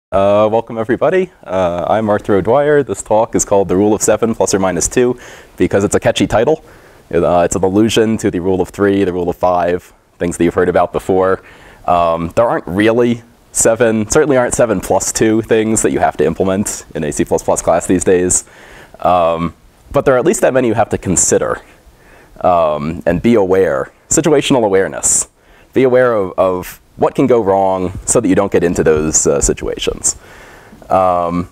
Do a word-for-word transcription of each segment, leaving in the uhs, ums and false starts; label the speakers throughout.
Speaker 1: Uh, welcome everybody. Uh, I'm Arthur O'Dwyer. This talk is called The Rule of Seven plus or minus two because it's a catchy title. Uh, it's an allusion to the rule of three, the rule of five, things that you've heard about before. Um, there aren't really seven, certainly aren't seven plus two things that you have to implement in a C plus plus class these days. Um, but there are at least that many you have to consider um, and be aware. Situational awareness. Be aware of, of what can go wrong so that you don't get into those uh, situations. Um,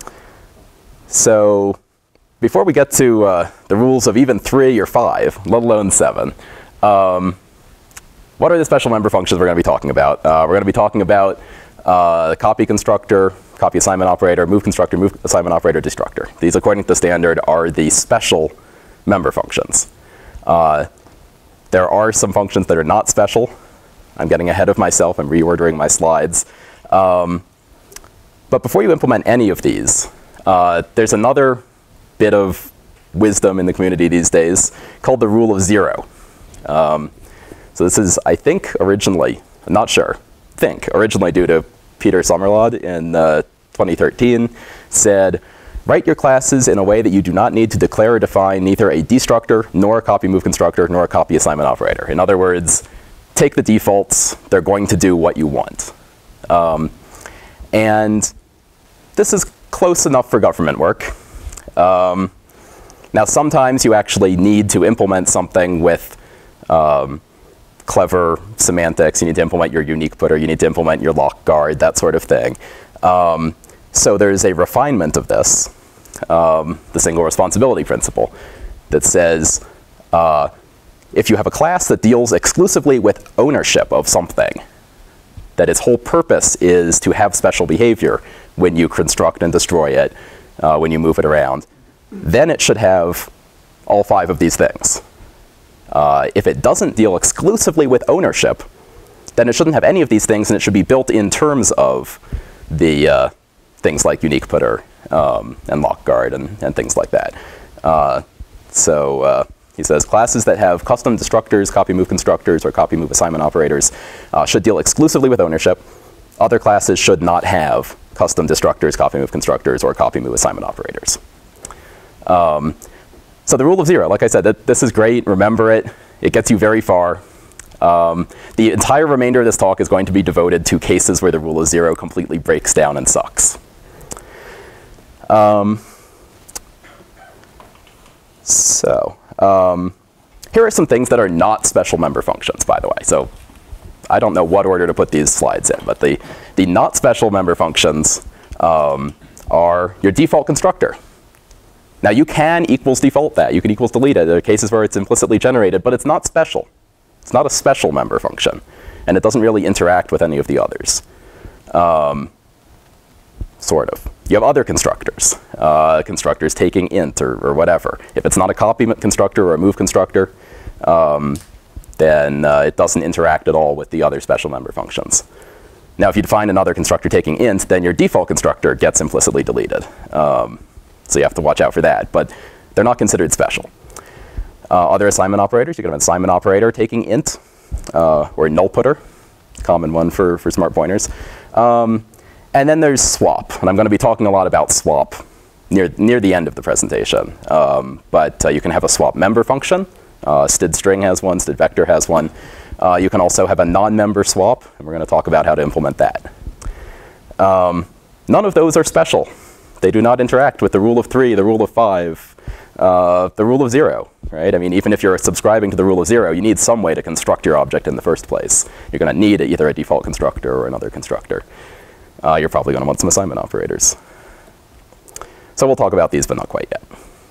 Speaker 1: so before we get to uh, the rules of even three or five, let alone seven, um, what are the special member functions we're going to be talking about? Uh, we're going to be talking about uh, copy constructor, copy assignment operator, move constructor, move assignment operator, destructor. These, according to the standard, are the special member functions. Uh, there are some functions that are not special. I'm getting ahead of myself. I'm reordering my slides. Um, but before you implement any of these, uh, there's another bit of wisdom in the community these days called the rule of zero. Um, so this is, I think, originally, I'm not sure, think, originally due to Peter Sommerlaud in uh, twenty thirteen, said, write your classes in a way that you do not need to declare or define neither a destructor, nor a copy move constructor, nor a copy assignment operator. In other words, take the defaults, they're going to do what you want. Um, and this is close enough for government work. Um, now sometimes you actually need to implement something with um, clever semantics. You need to implement your unique putter, you need to implement your lock guard, that sort of thing. Um, so there's a refinement of this, um, the single responsibility principle, that says, uh, if you have a class that deals exclusively with ownership of something, that its whole purpose is to have special behavior when you construct and destroy it, uh, when you move it around, then it should have all five of these things. Uh, if it doesn't deal exclusively with ownership, then it shouldn't have any of these things, and it should be built in terms of the uh, things like unique putter um, and lock guard and, and things like that. Uh, so. Uh, He says classes that have custom destructors, copy move constructors, or copy move assignment operators uh, should deal exclusively with ownership. Other classes should not have custom destructors, copy move constructors, or copy move assignment operators. Um, so the rule of zero, like I said, that, this is great. Remember it. It gets you very far. Um, the entire remainder of this talk is going to be devoted to cases where the rule of zero completely breaks down and sucks. Um, so. Um, here are some things that are not special member functions, by the way. So I don't know what order to put these slides in, but the, the not special member functions um, are your default constructor. Now you can equals default that. You can equals delete it. There are cases where it's implicitly generated, but it's not special. It's not a special member function. And it doesn't really interact with any of the others. Um, sort of. You have other constructors, uh, constructors taking int or, or whatever. If it's not a copy constructor or a move constructor, um, then uh, it doesn't interact at all with the other special member functions. Now, if you define another constructor taking int, then your default constructor gets implicitly deleted. Um, so you have to watch out for that. But they're not considered special. Uh, other assignment operators, you can have an assignment operator taking int uh, or null putter, common one for, for smart pointers. Um, And then there's swap, and I'm going to be talking a lot about swap near, near the end of the presentation. Um, but uh, you can have a swap member function. Uh, std string has one, std vector has one. Uh, you can also have a non-member swap, and we're going to talk about how to implement that. Um, none of those are special. They do not interact with the rule of three, the rule of five, uh, the rule of zero, right? I mean, even if you're subscribing to the rule of zero, you need some way to construct your object in the first place. You're going to need either a default constructor or another constructor. Uh, you're probably going to want some assignment operators. So we'll talk about these, but not quite yet.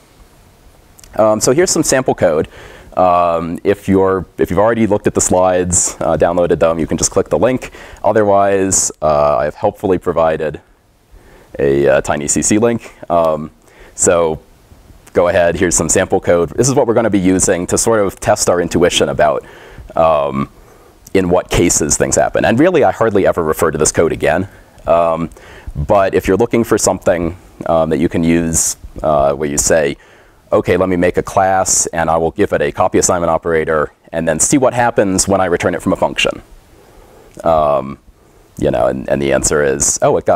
Speaker 1: Um, so here's some sample code. Um, if, you're, if you've already looked at the slides, uh, downloaded them, you can just click the link. Otherwise, uh, I've helpfully provided a uh, tiny C C link. Um, so go ahead, here's some sample code. This is what we're going to be using to sort of test our intuition about um, in what cases things happen. And really, I hardly ever refer to this code again. Um, but if you're looking for something um, that you can use uh, where you say, OK, let me make a class, and I will give it a copy assignment operator, and then see what happens when I return it from a function. Um, you know, and, and the answer is, oh, it got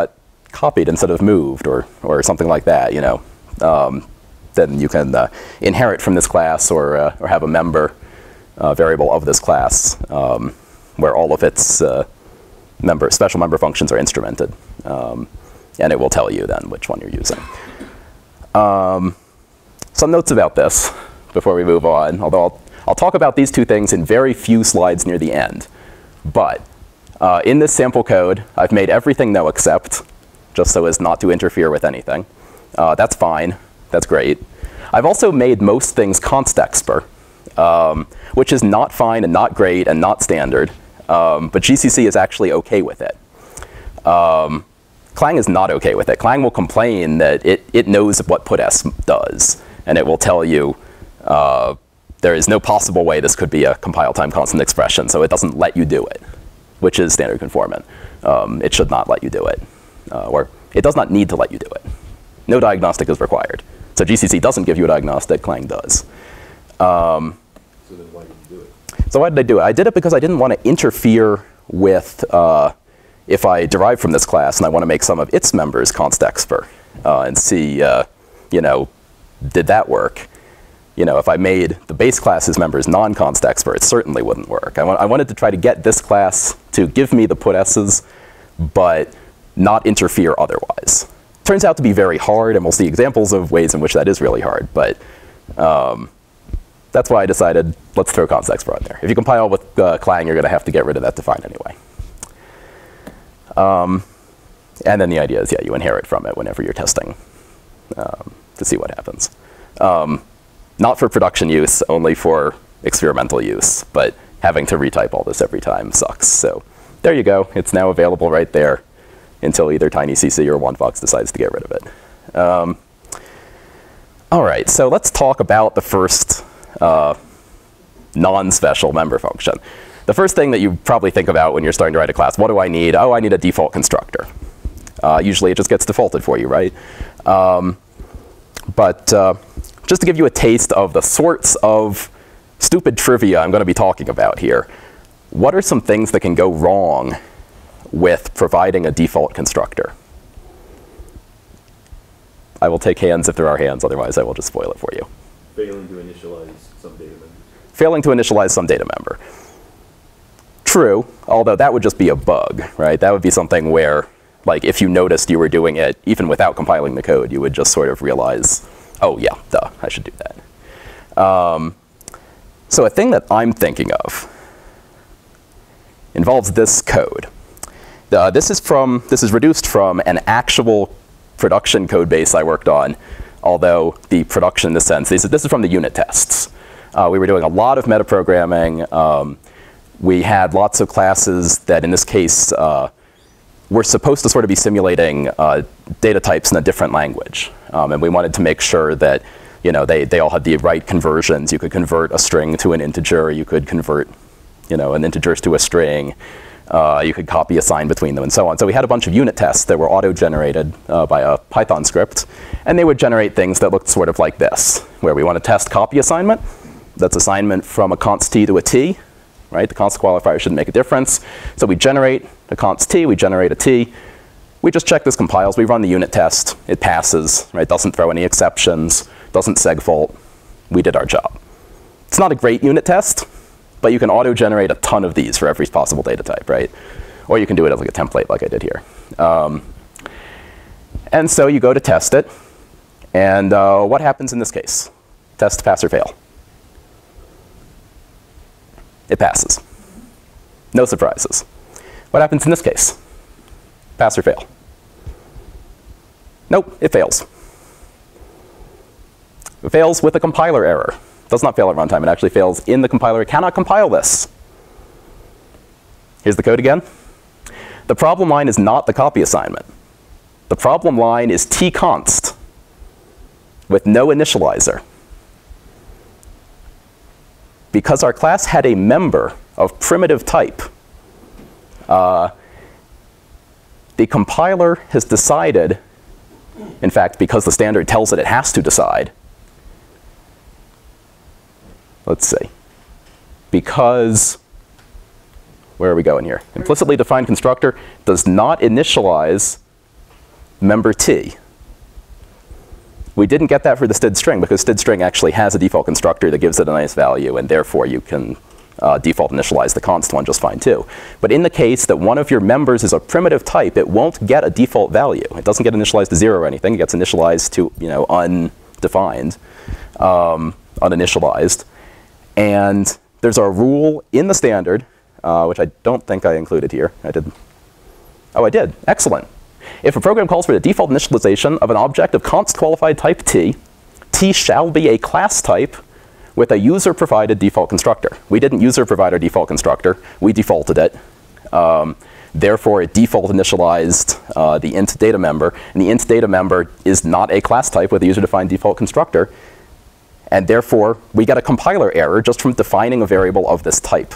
Speaker 1: copied instead of moved, or, or something like that, you know, um, then you can uh, inherit from this class, or, uh, or have a member uh, variable of this class um, where all of its uh, member, special member functions are instrumented. Um, and it will tell you then which one you're using. Um, some notes about this before we move on, although I'll, I'll talk about these two things in very few slides near the end. But uh, in this sample code, I've made everything noexcept, just so as not to interfere with anything. Uh, that's fine. That's great. I've also made most things constexpr, um, which is not fine and not great and not standard. Um, but G C C is actually OK with it. Um, Clang is not OK with it. Clang will complain that it, it knows what putS does. And it will tell you uh, there is no possible way this could be a compile time constant expression. So it doesn't let you do it, which is standard conformant. Um, it should not let you do it. Uh, or it does not need to let you do it. No diagnostic is required. So G C C doesn't give you a diagnostic. Clang does. Um,
Speaker 2: so then why did you do it?
Speaker 1: So why did I do it? I did it because I didn't want to interfere with, uh, if I derive from this class and I want to make some of its members constexpr uh, and see, uh, you know, did that work? You know, if I made the base class's members non-constexpr, it certainly wouldn't work. I, wa I wanted to try to get this class to give me the putS's, but not interfere otherwise. Turns out to be very hard, and we'll see examples of ways in which that is really hard. But um, that's why I decided, let's throw constexpr on there. If you compile with uh, Clang, you're going to have to get rid of that define anyway. Um, and then the idea is, yeah, you inherit from it whenever you're testing um, to see what happens. Um, not for production use, only for experimental use. But having to retype all this every time sucks. So there you go. It's now available right there until either TinyCC or OneFox decides to get rid of it. Um, all right, so let's talk about the first uh, non-special member function. The first thing that you probably think about when you're starting to write a class, what do I need? Oh, I need a default constructor. Uh, usually it just gets defaulted for you, right? Um, but uh, just to give you a taste of the sorts of stupid trivia I'm going to be talking about here, what are some things that can go wrong with providing a default constructor? I will take hands if there are hands, otherwise I will just spoil it for you.
Speaker 2: Failing to initialize some data member.
Speaker 1: Failing to initialize some data member. True, although that would just be a bug, right? That would be something where, like, if you noticed you were doing it, even without compiling the code, you would just sort of realize, oh yeah, duh, I should do that. Um, so a thing that I'm thinking of involves this code. Uh, this is from, this is reduced from an actual production code base I worked on, although the production in the sense, this is, this is from the unit tests. Uh, we were doing a lot of metaprogramming. Um, we had lots of classes that, in this case, uh, were supposed to sort of be simulating uh, data types in a different language. Um, and we wanted to make sure that, you know, they, they all had the right conversions. You could convert a string to an integer. You could convert, you know, an integer to a string. Uh, you could copy a sign between them and so on. So we had a bunch of unit tests that were auto-generated uh, by a Python script. And they would generate things that looked sort of like this, where we want to test copy assignment. That's assignment from a const t to a t. Right? The const qualifier shouldn't make a difference. So we generate a const t. We generate a t. We just check this compiles. We run the unit test. It passes. Right? Doesn't throw any exceptions. Doesn't segfault. We did our job. It's not a great unit test, but you can auto-generate a ton of these for every possible data type, right? Or you can do it as like a template like I did here. Um, and so you go to test it. And uh, what happens in this case? Test, pass, or fail. It passes. No surprises. What happens in this case? Pass or fail? Nope, it fails. It fails with a compiler error. It does not fail at runtime. It actually fails in the compiler. It cannot compile this. Here's the code again. The problem line is not the copy assignment. The problem line is tconst with no initializer. Because our class had a member of primitive type, uh, the compiler has decided, in fact, because the standard tells it it has to decide, let's see, because, where are we going here? Implicitly defined constructor does not initialize member T. We didn't get that for the std string because std string actually has a default constructor that gives it a nice value, and therefore you can uh, default initialize the const one just fine too. But in the case that one of your members is a primitive type, it won't get a default value. It doesn't get initialized to zero or anything. It gets initialized to, you know, undefined, um, uninitialized. And there's a rule in the standard, uh, which I don't think I included here. I did. Oh, I did. Excellent. If a program calls for the default initialization of an object of const qualified type T, T shall be a class type with a user-provided default constructor. We didn't user-provide our default constructor. We defaulted it. Um, therefore, it default initialized uh, the int data member. And the int data member is not a class type with a user-defined default constructor. And therefore, we get a compiler error just from defining a variable of this type.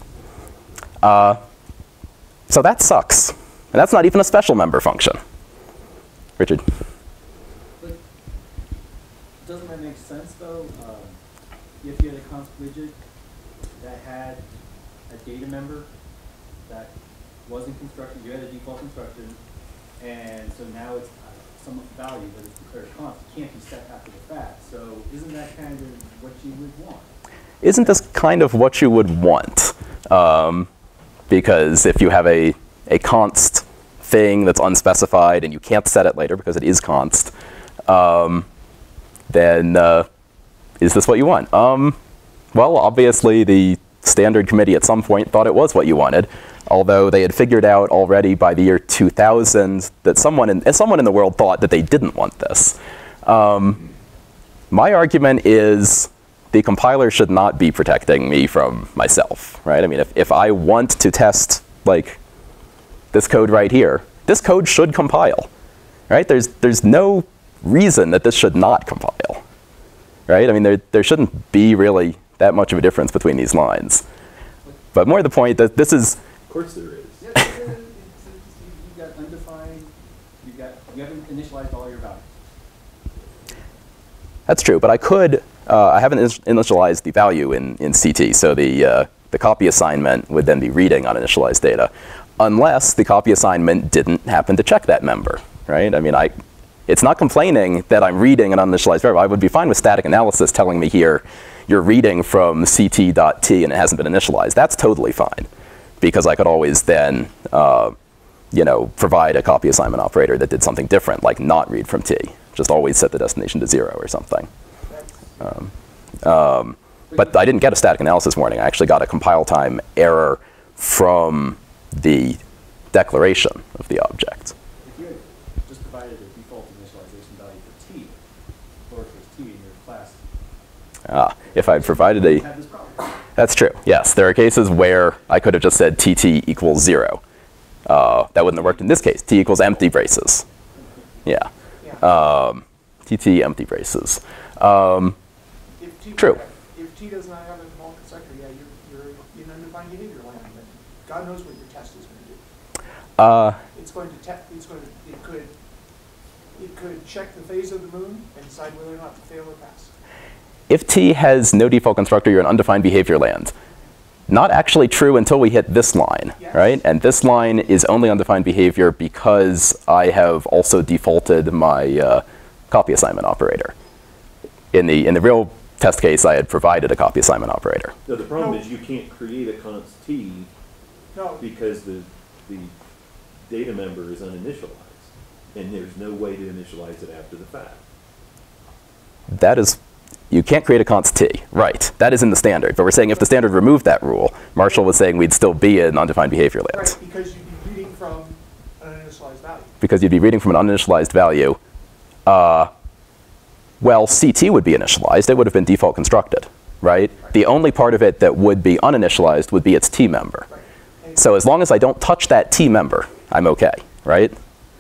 Speaker 1: Uh, so that sucks. And that's not even a special member function. Richard?
Speaker 3: But doesn't that make sense, though? Um, if you had a const widget that had a data member that wasn't constructed, you had a default constructor, and so now it's some value that is declared const. It can't be set after the fact. So isn't that kind of what you would want? Isn't
Speaker 1: this kind of what you would want? Um, because if you have a, a const thing that's unspecified and you can't set it later because it is const, um, then uh, is this what you want? Um, well, obviously the standard committee at some point thought it was what you wanted, although they had figured out already by the year two thousand that someone in, someone in the world thought that they didn't want this. Um, my argument is the compiler should not be protecting me from myself, right? I mean, if, if I want to test, like, this code right here, this code should compile, right? There's, there's no reason that this should not compile, right? I mean, there, there shouldn't be really that much of a difference between these lines. But more to the point that this is...
Speaker 2: Of course there is.
Speaker 3: Yeah, it's, it's, you've got undefined, you've got, you haven't initialized all your values.
Speaker 1: That's true, but I could, uh, I haven't initialized the value in, in C T, so the, uh, the copy assignment would then be reading uninitialized data, unless the copy assignment didn't happen to check that member, right? I mean, I, it's not complaining that I'm reading an uninitialized variable. I would be fine with static analysis telling me here, you're reading from ct.t and it hasn't been initialized. That's totally fine, because I could always then, uh, you know, provide a copy assignment operator that did something different, like not read from t. Just always set the destination to zero or something. Um, um, but I didn't get a static analysis warning. I actually got a compile time error from the declaration of the object.
Speaker 3: If you had just provided a default initialization value for t, lowercase t in your class,
Speaker 1: ah, if I provided a,
Speaker 3: have this problem.
Speaker 1: That's true. Yes, there are cases where I could have just said tt equals zero. Uh, that wouldn't have worked in this case. T equals empty braces. Yeah. Um, tt empty braces. Um,
Speaker 4: if T,
Speaker 1: true.
Speaker 4: If T does not have a default constructor, yeah, you're, you're in undefined behavior land, but God knows what your test is going to do.
Speaker 1: Uh,
Speaker 4: it's going to test. It's going to. It could. It could check the phase of the moon and decide whether or not to fail or pass.
Speaker 1: If T has no default constructor, you're in undefined behavior land. Not actually true until we hit this line, yes. Right? And this line is only undefined behavior because I have also defaulted my uh, copy assignment operator. In the, in the real test case, I had provided a copy assignment operator.
Speaker 2: No, the problem
Speaker 4: no.
Speaker 2: is you can't create a const t
Speaker 4: no.
Speaker 2: because the, the data member is uninitialized. And there's no way to initialize it after the fact.
Speaker 1: That is... You can't create a const t, right? That is in the standard. But we're saying if the standard removed that rule, Marshall was saying we'd still be in undefined behavior land.
Speaker 4: Right, because you'd be reading from an uninitialized value.
Speaker 1: Because you'd be reading from an uninitialized value. Uh, well, C T would be initialized. It would have been default constructed, right? right? The only part of it that would be uninitialized would be its t member. Right. So as long as I don't touch that t member, I'm OK, right?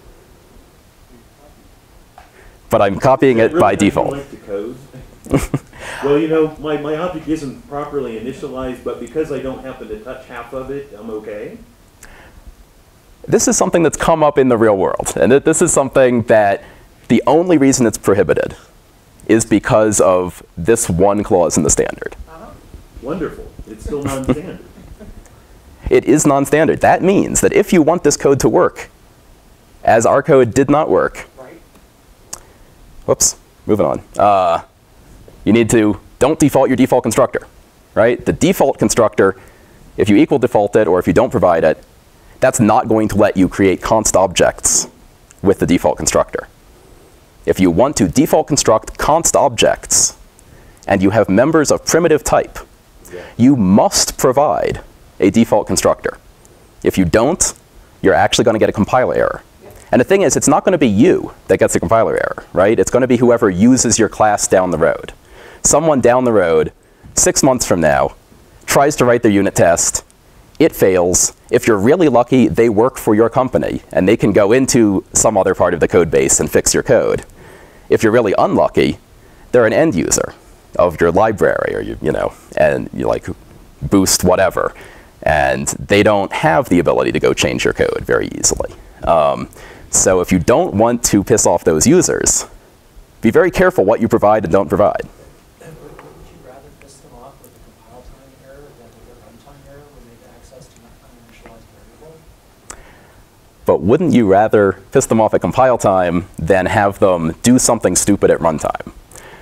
Speaker 1: But I'm copying it
Speaker 2: really
Speaker 1: by default.
Speaker 2: Like the code? Well, you know, my, my object isn't properly initialized, but because I don't happen to touch half of it, I'm OK.
Speaker 1: This is something that's come up in the real world. And th this is something that the only reason it's prohibited is because of this one clause in the standard.
Speaker 4: Uh-huh.
Speaker 2: Wonderful. It's still non-standard.
Speaker 1: It is non-standard. That means that if you want this code to work, as our code did not work.
Speaker 4: Right.
Speaker 1: Whoops, moving on. Uh, you need to, don't default your default constructor, right? The default constructor, if you equal default it or if you don't provide it, that's not going to let you create const objects with the default constructor. If you want to default construct const objects and you have members of primitive type, yeah. you must provide a default constructor. If you don't, you're actually going to get a compiler error. And the thing is, it's not going to be you that gets the compiler error, right? It's going to be whoever uses your class down the road. Someone down the road, six months from now, tries to write their unit test. It fails. If you're really lucky, they work for your company, and they can go into some other part of the code base and fix your code. If you're really unlucky, they're an end user of your library, or you, you know, and you like boost whatever. And they don't have the ability to go change your code very easily. Um, So if you don't want to piss off those users, be very careful what you provide and don't provide.
Speaker 3: And wouldn't you rather piss them off with a compile time error than with a runtime error when they get access to an uninitialized variable?
Speaker 1: But wouldn't you rather piss them off at compile time than have them do something stupid at runtime?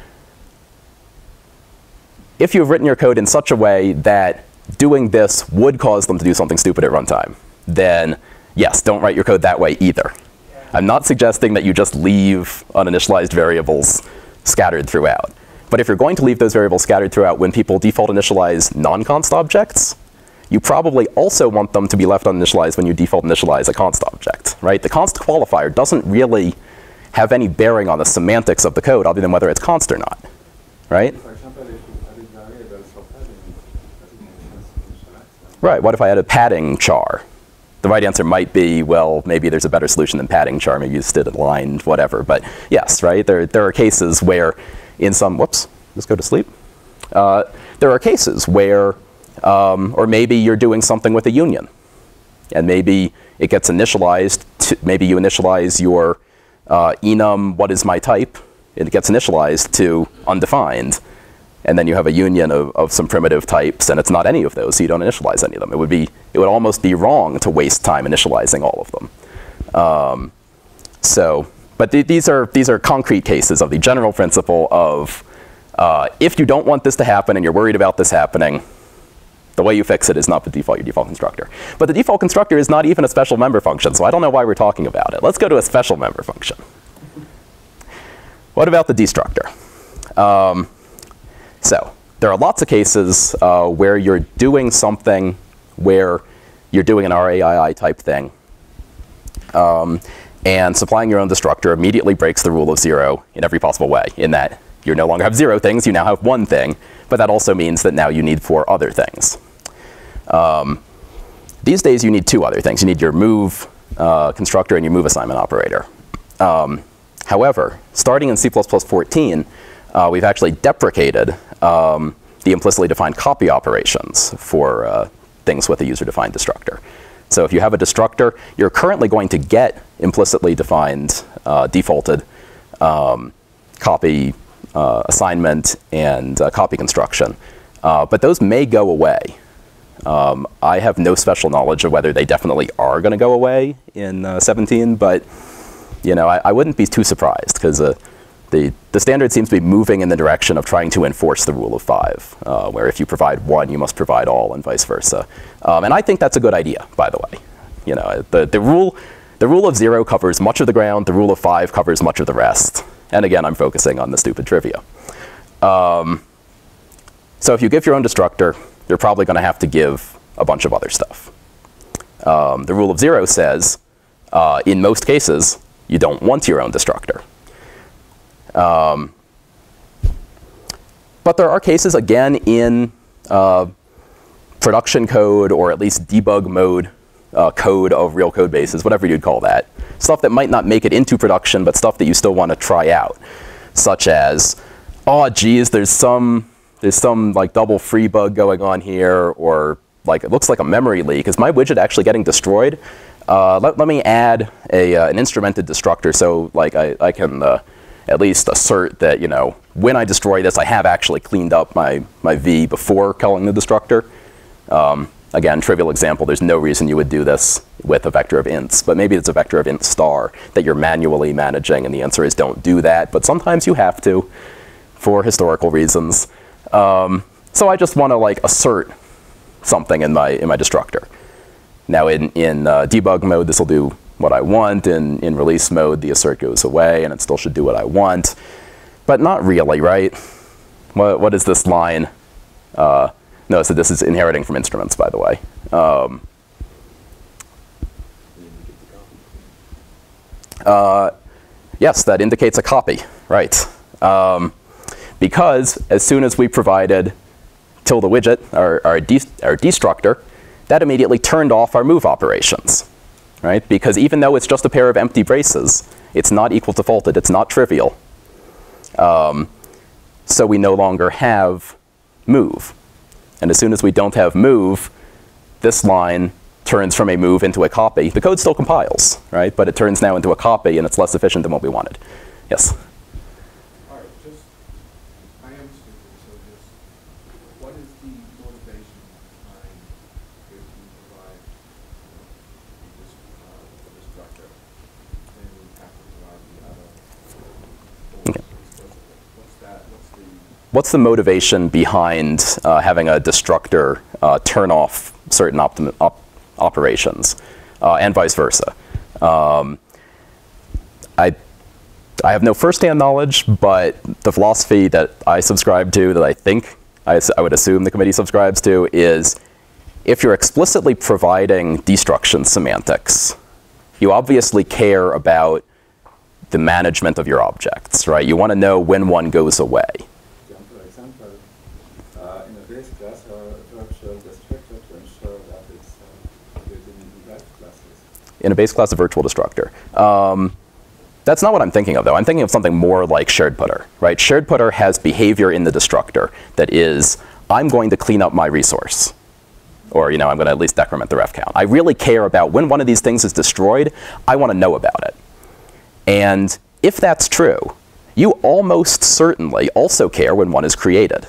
Speaker 1: If you've written your code in such a way that doing this would cause them to do something stupid at runtime, then yes, don't write your code that way either. I'm not suggesting that you just leave uninitialized variables scattered throughout. But if you're going to leave those variables scattered throughout when people default initialize non-const objects, you probably also want them to be left uninitialized when you default initialize a const object, right? The const qualifier doesn't really have any bearing on the semantics of the code other than whether it's const or not, right?
Speaker 5: For example, if you added variables for padding, doesn't make sense to initialize them.
Speaker 1: Right, what if I added padding char? The right answer might be, well, maybe there's a better solution than padding char. Maybe you just did it aligned, whatever. But yes, right? There, there are cases where in some, whoops, let's go to sleep. Uh, there are cases where, um, or maybe you're doing something with a union. And maybe it gets initialized, to, maybe you initialize your uh, enum, what is my type? It gets initialized to undefined. And then you have a union of, of some primitive types, and it's not any of those, so you don't initialize any of them. It would be, it would almost be wrong to waste time initializing all of them. Um, so, but th these are these are concrete cases of the general principle of uh, if you don't want this to happen and you're worried about this happening, the way you fix it is not to default your default constructor. But the default constructor is not even a special member function, so I don't know why we're talking about it. Let's go to a special member function. What about the destructor? Um, So there are lots of cases uh, where you're doing something where you're doing an R A I I type thing. Um, and supplying your own destructor immediately breaks the rule of zero in every possible way, in that you no longer have zero things, you now have one thing. But that also means that now you need four other things. Um, these days you need two other things. You need your move uh, constructor and your move assignment operator. Um, however, starting in C plus plus fourteen, Uh, we've actually deprecated um, the implicitly defined copy operations for uh, things with a user-defined destructor. So if you have a destructor, you're currently going to get implicitly defined uh, defaulted um, copy uh, assignment and uh, copy construction. Uh, but those may go away. Um, I have no special knowledge of whether they definitely are going to go away in uh, seventeen, but you know, I, I wouldn't be too surprised, because uh, The, the standard seems to be moving in the direction of trying to enforce the rule of five, uh, where if you provide one, you must provide all, and vice versa. Um, and I think that's a good idea, by the way. You know, the, the, rule, the rule of zero covers much of the ground. The rule of five covers much of the rest. And again, I'm focusing on the stupid trivia. Um, so if you give your own destructor, you're probably going to have to give a bunch of other stuff. Um, the rule of zero says, uh, in most cases, you don't want your own destructor. Um, but there are cases, again, in uh, production code, or at least debug mode uh, code of real code bases, whatever you'd call that. Stuff that might not make it into production, but stuff that you still want to try out. Such as, oh, geez, there's some, there's some like double free bug going on here, or like it looks like a memory leak. Is my widget actually getting destroyed? Uh, let, let me add a, uh, an instrumented destructor, so like I, I can uh, at least assert that, you know, when I destroy this, I have actually cleaned up my, my V before calling the destructor. Um, again, trivial example, there's no reason you would do this with a vector of ints, but maybe it's a vector of int star that you're manually managing, and the answer is don't do that, but sometimes you have to for historical reasons. Um, so I just want to like assert something in my, in my destructor. Now in, in uh, debug mode, this will do what I want. In, in release mode, the assert goes away, and it still should do what I want. But not really, right? What, what is this line? Uh, notice that this is inheriting from instruments, by the way. Um, uh, yes, that indicates a copy, right? Um, because as soon as we provided tilde widget, our, our, de our destructor, that immediately turned off our move operations, right? Because even though it's just a pair of empty braces, it's not equal defaulted, it's not trivial. Um, so we no longer have move. And as soon as we don't have move, this line turns from a move into a copy. The code still compiles, right? But it turns now into a copy, and it's less efficient than what we wanted. Yes?
Speaker 5: All right, just, I am stupid, so just, what is the motivation behind if you provide this uh, destructor, then you have to provide the other?
Speaker 1: Okay.
Speaker 5: What's that? What's the
Speaker 1: What's the motivation behind uh, having a destructor uh, turn off certain optim op operations, uh, and vice versa? Um, I, I have no first-hand knowledge, but the philosophy that I subscribe to, that I think I, I would assume the committee subscribes to, is if you're explicitly providing destruction semantics, you obviously care about the management of your objects, right? You want to know when one goes away.
Speaker 5: For example, uh, in a base class or a virtual destructor to ensure that it's uh, within the derived classes?
Speaker 1: In a base class of virtual destructor. Um, that's not what I'm thinking of, though. I'm thinking of something more like shared putter, right? Shared putter has behavior in the destructor that is, I'm going to clean up my resource. Or, you know, I'm going to at least decrement the ref count. I really care about when one of these things is destroyed, I want to know about it. And if that's true, you almost certainly also care when one is created.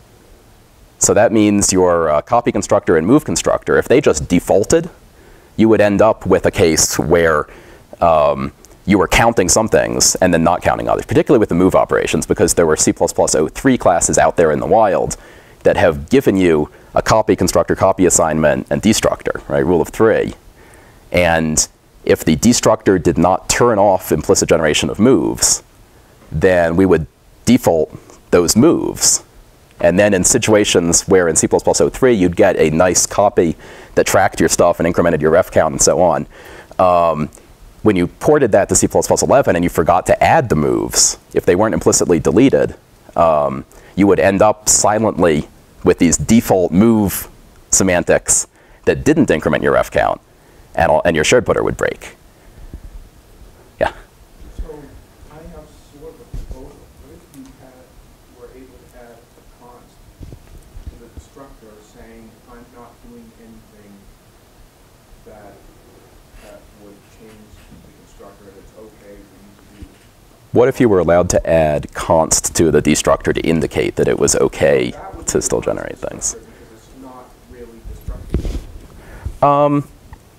Speaker 1: So that means your uh, copy constructor and move constructor, if they just defaulted, you would end up with a case where um, you were counting some things and then not counting others, particularly with the move operations, because there were C plus plus oh three classes out there in the wild that have given you a copy constructor, copy assignment, and destructor, right, rule of three. And if the destructor did not turn off implicit generation of moves, then we would default those moves. And then in situations where in C plus plus oh three you'd get a nice copy that tracked your stuff and incremented your ref count and so on, um, when you ported that to C plus plus eleven and you forgot to add the moves, if they weren't implicitly deleted, um, you would end up silently with these default move semantics that didn't increment your ref count, and, all, and your shared putter would break. Yeah?
Speaker 4: So I have sort of a proposal. What if you had, were able to add a const to the destructor saying, I'm not doing anything that, that would change the constructor, and it's okay for you to do?
Speaker 1: What if you were allowed to add const to the destructor to indicate that it was okay to still generate things?
Speaker 4: Because it's not really destructive.
Speaker 1: Um,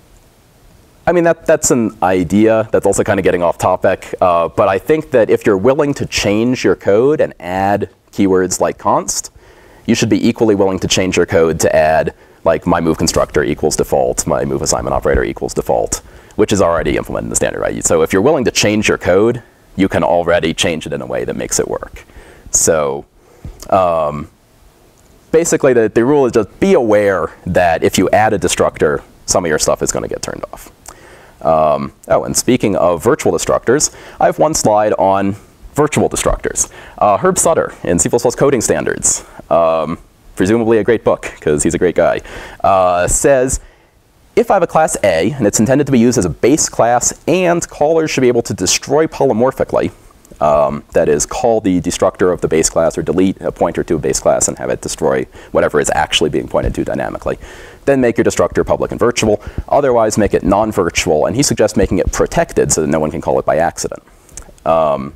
Speaker 1: I mean, that, that's an idea that's also kind of getting off topic. Uh, but I think that if you're willing to change your code and add keywords like const, you should be equally willing to change your code to add, like, my move constructor equals default, my move assignment operator equals default, which is already implemented in the standard, right? So if you're willing to change your code, you can already change it in a way that makes it work. So um, basically, the, the rule is just be aware that if you add a destructor, some of your stuff is going to get turned off. Um, oh, and speaking of virtual destructors, I have one slide on virtual destructors. Uh, Herb Sutter in C plus plus Coding Standards, um, presumably a great book because he's a great guy, uh, says, if I have a class A and it's intended to be used as a base class and callers should be able to destroy polymorphically, um, that is, call the destructor of the base class or delete a pointer to a base class and have it destroy whatever is actually being pointed to dynamically, then make your destructor public and virtual. Otherwise, make it non-virtual. And he suggests making it protected so that no one can call it by accident. Um,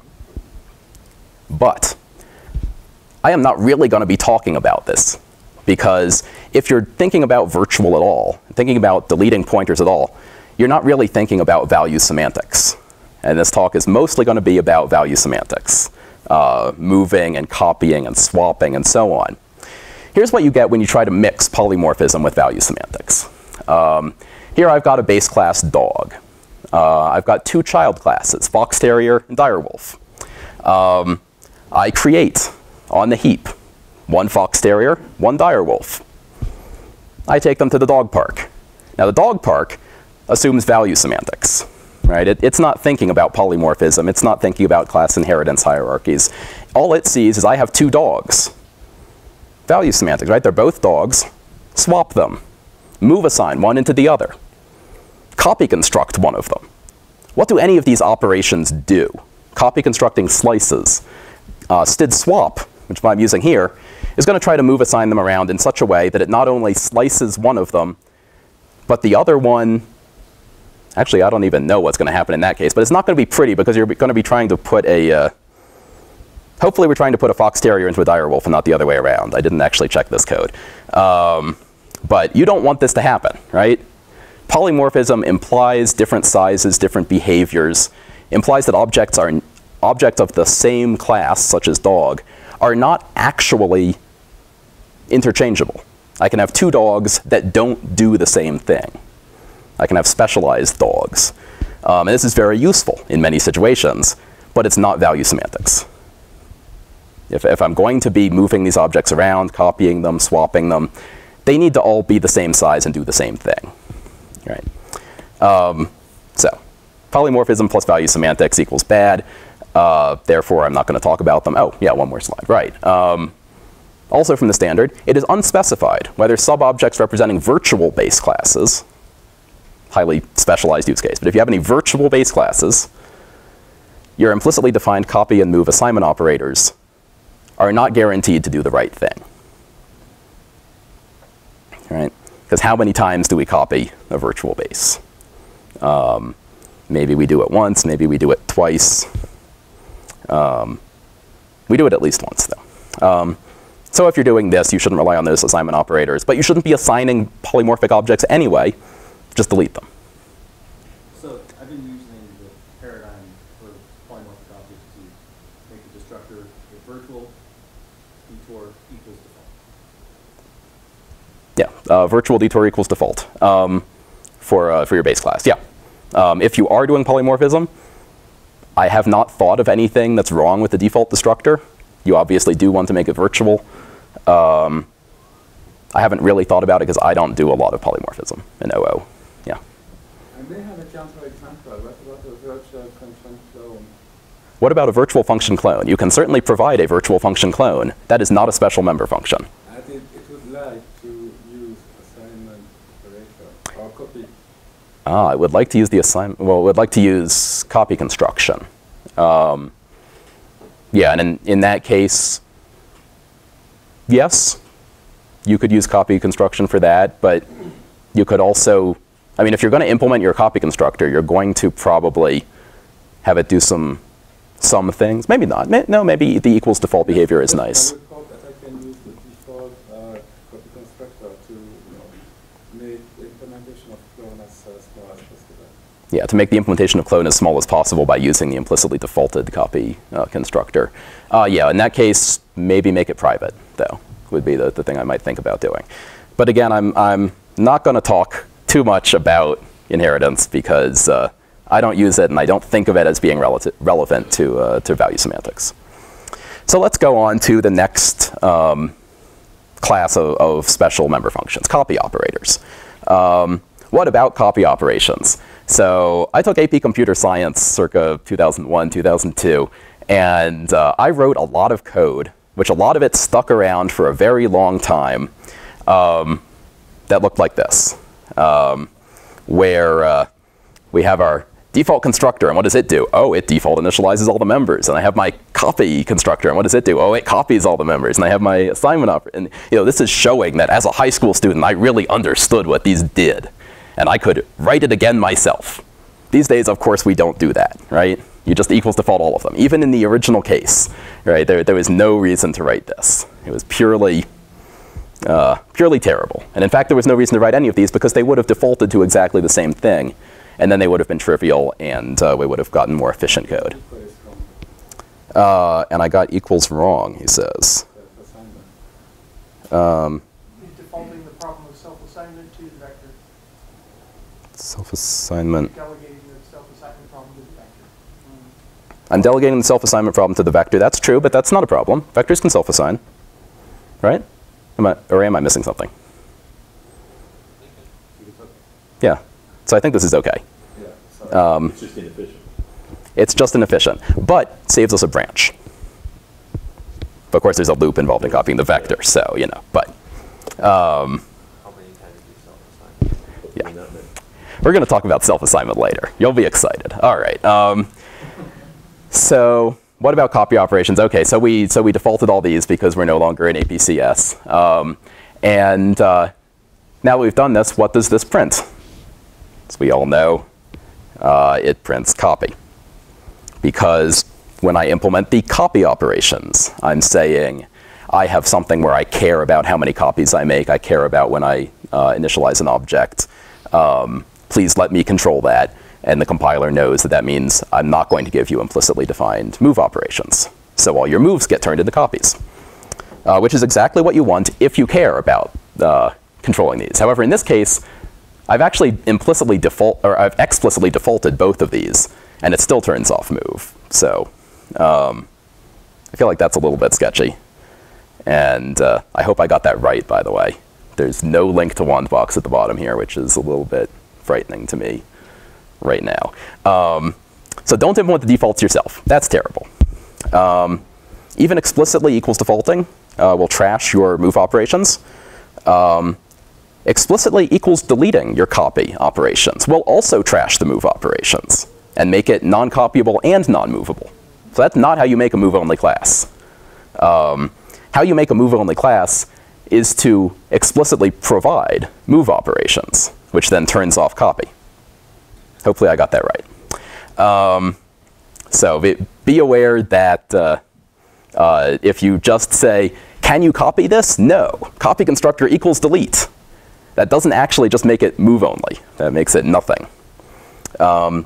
Speaker 1: but I am not really going to be talking about this, because if you're thinking about virtual at all, thinking about deleting pointers at all, you're not really thinking about value semantics. And this talk is mostly going to be about value semantics, uh, moving and copying and swapping and so on. Here's what you get when you try to mix polymorphism with value semantics. Um, here I've got a base class dog. Uh, I've got two child classes, fox terrier and direwolf. Um, I create on the heap one fox terrier, one direwolf. I take them to the dog park. Now the dog park assumes value semantics, right? It, it's not thinking about polymorphism. It's not thinking about class inheritance hierarchies. All it sees is I have two dogs. Value semantics, right? They're both dogs. Swap them. Move assign one into the other. Copy construct one of them. What do any of these operations do? Copy constructing slices. Uh, std swap, which I'm using here, is going to try to move assign them around in such a way that it not only slices one of them, but the other one, actually I don't even know what's going to happen in that case, but it's not going to be pretty because you're going to be trying to put a, uh, hopefully we're trying to put a fox terrier into a direwolf and not the other way around. I didn't actually check this code. Um, but you don't want this to happen, right? Polymorphism implies different sizes, different behaviors, implies that objects are objects of the same class, such as dog, are not actually interchangeable. I can have two dogs that don't do the same thing. I can have specialized dogs. Um, and this is very useful in many situations, but it's not value semantics. If, if I'm going to be moving these objects around, copying them, swapping them, they need to all be the same size and do the same thing. Right? Um, so polymorphism plus value semantics equals bad. Uh, therefore, I'm not going to talk about them. Oh, yeah, one more slide. Right. Um, also from the standard, it is unspecified whether sub-objects representing virtual base classes, highly specialized use case, but if you have any virtual base classes, your implicitly defined copy and move assignment operators are not guaranteed to do the right thing. Right? Because how many times do we copy a virtual base? Um, maybe we do it once, maybe we do it twice. Um, we do it at least once, though. Um, so if you're doing this, you shouldn't rely on those assignment operators. But you shouldn't be assigning polymorphic objects anyway. Just delete them.
Speaker 3: So I've been using the paradigm for polymorphic objects to make the destructor a virtual detour equals default.
Speaker 1: Yeah, uh, virtual detour equals default um, for, uh, for your base class. Yeah. Um, if you are doing polymorphism, I have not thought of anything that's wrong with the default destructor. You obviously do want to make it virtual. Um, I haven't really thought about it because I don't do a lot of polymorphism in O O. Yeah.
Speaker 5: I may have a counterexample. What about a virtual function clone?
Speaker 1: What about a virtual function clone? You can certainly provide a virtual function clone. That is not a special member function.
Speaker 5: I think it would like to use assignment operator or copy.
Speaker 1: Ah, I would like to use the assignment. Well, would like to use copy construction. Um, yeah, and in, in that case, yes, you could use copy construction for that, but you could also, I mean, if you're going to implement your copy constructor, you're going to probably have it do some some things. Maybe not. No, maybe the equals default behavior is nice.
Speaker 5: I would hope that I can use the default uh, copy constructor to you know, make the implementation of clone as uh, small as possible.
Speaker 1: Yeah, to make the implementation of clone as small as possible by using the implicitly defaulted copy uh, constructor. Uh, yeah, in that case, maybe make it private, though, would be the, the thing I might think about doing. But again, I'm, I'm not going to talk too much about inheritance because uh, I don't use it and I don't think of it as being relevant to, uh, to value semantics. So let's go on to the next um, class of, of special member functions, copy operators. Um, what about copy operations? So I took A P Computer Science circa two thousand one, two thousand two, and uh, I wrote a lot of code, which a lot of it stuck around for a very long time, um, that looked like this, um, where uh, we have our default constructor, and what does it do? Oh, it default initializes all the members, and I have my copy constructor, and what does it do? Oh, it copies all the members, and I have my assignment operator. And you know, this is showing that as a high school student, I really understood what these did, and I could write it again myself. These days, of course, we don't do that, right? You just equals default all of them. Even in the original case, right? There, there was no reason to write this. It was purely, uh, purely terrible. And in fact, there was no reason to write any of these because they would have defaulted to exactly the same thing. and then they would have been trivial, and uh, we would have gotten more efficient code. Uh, and I got equals wrong, he says. Um,
Speaker 6: Defaulting the problem of self-assignment to the vector.
Speaker 1: Self-assignment.
Speaker 6: Delegating the self-assignment problem to the vector.
Speaker 1: I'm delegating the self-assignment problem to the vector. That's true, but that's not a problem. Vectors can self-assign, right? Am I, or am I missing something? Yeah. So I think this is okay.
Speaker 2: Yeah, sorry.
Speaker 1: Um,
Speaker 2: it's just inefficient.
Speaker 1: It's just inefficient, but saves us a branch. But of course, there's a loop involved in copying the vector, so, you know, but. Um, yeah. We're going to talk about self-assignment later. You'll be excited. All right. Um, so what about copy operations? OK, so we, so we defaulted all these because we're no longer in A P C S. Um, and uh, now that we've done this, what does this print? As we all know, uh, it prints copy. Because when I implement the copy operations, I'm saying I have something where I care about how many copies I make. I care about when I uh, initialize an object. Um, please let me control that. And the compiler knows that that means I'm not going to give you implicitly defined move operations. So all your moves get turned into copies, uh, which is exactly what you want if you care about uh, controlling these. However, in this case, I've actually implicitly default, or I've explicitly defaulted both of these, and it still turns off move. So um, I feel like that's a little bit sketchy. And uh, I hope I got that right, by the way. There's no link to wandbox at the bottom here, which is a little bit frightening to me right now. Um, so don't implement the defaults yourself. That's terrible. Um, even explicitly equals defaulting uh, will trash your move operations. Um, explicitly equals deleting your copy operations will also trash the move operations and make it non-copyable and non-movable. So that's not how you make a move-only class. Um, how you make a move-only class is to explicitly provide move operations, which then turns off copy. Hopefully I got that right. Um, so be, be aware that uh, uh, if you just say, can you copy this? No. Copy constructor equals delete. That doesn't actually just make it move only. That makes it nothing. Um,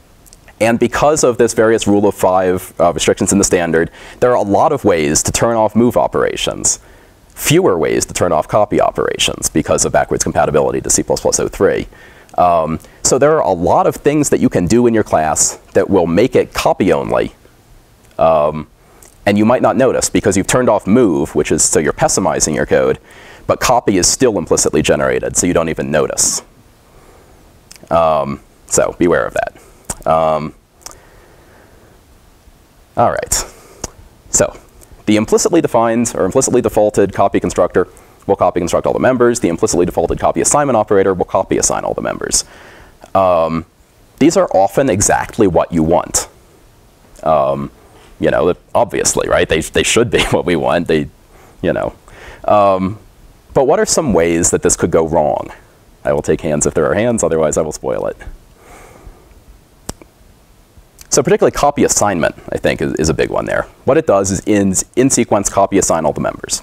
Speaker 1: and because of this various rule of five uh, restrictions in the standard, there are a lot of ways to turn off move operations. Fewer ways to turn off copy operations because of backwards compatibility to C plus plus oh three. Um, so there are a lot of things that you can do in your class that will make it copy only. Um, and you might not notice because you've turned off move, which is so you're pessimizing your code. But copy is still implicitly generated, so you don't even notice. Um, so beware of that. Um, all right. So the implicitly defined or implicitly defaulted copy constructor will copy construct all the members. The implicitly defaulted copy assignment operator will copy assign all the members. Um, these are often exactly what you want. Um, you know, obviously, right? They, they should be what we want. They, you know. Um, But what are some ways that this could go wrong? I will take hands if there are hands, otherwise I will spoil it. So particularly copy assignment, I think, is, is a big one there. What it does is in, in sequence copy assign all the members.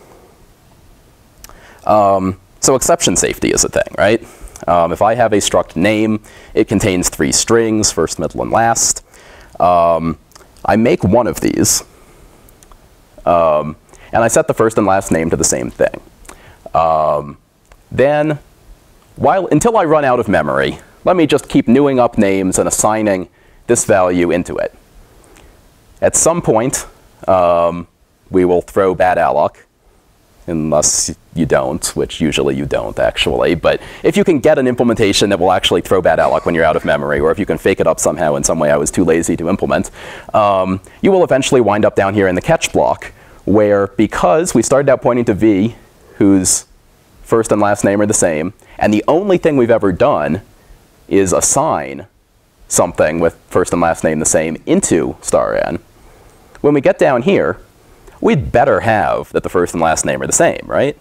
Speaker 1: Um, so exception safety is a thing, right? Um, if I have a struct name, it contains three strings, first, middle, and last. Um, I make one of these, um, and I set the first and last name to the same thing. Um, then, while, until I run out of memory, let me just keep newing up names and assigning this value into it. At some point, um, we will throw bad alloc, unless you don't, which usually you don't, actually. But if you can get an implementation that will actually throw bad alloc when you're out of memory, or if you can fake it up somehow in some way I was too lazy to implement, um, you will eventually wind up down here in the catch block, where because we started out pointing to v, whose first and last name are the same, and the only thing we've ever done is assign something with first and last name the same into star n. When we get down here, we'd better have that the first and last name are the same, right?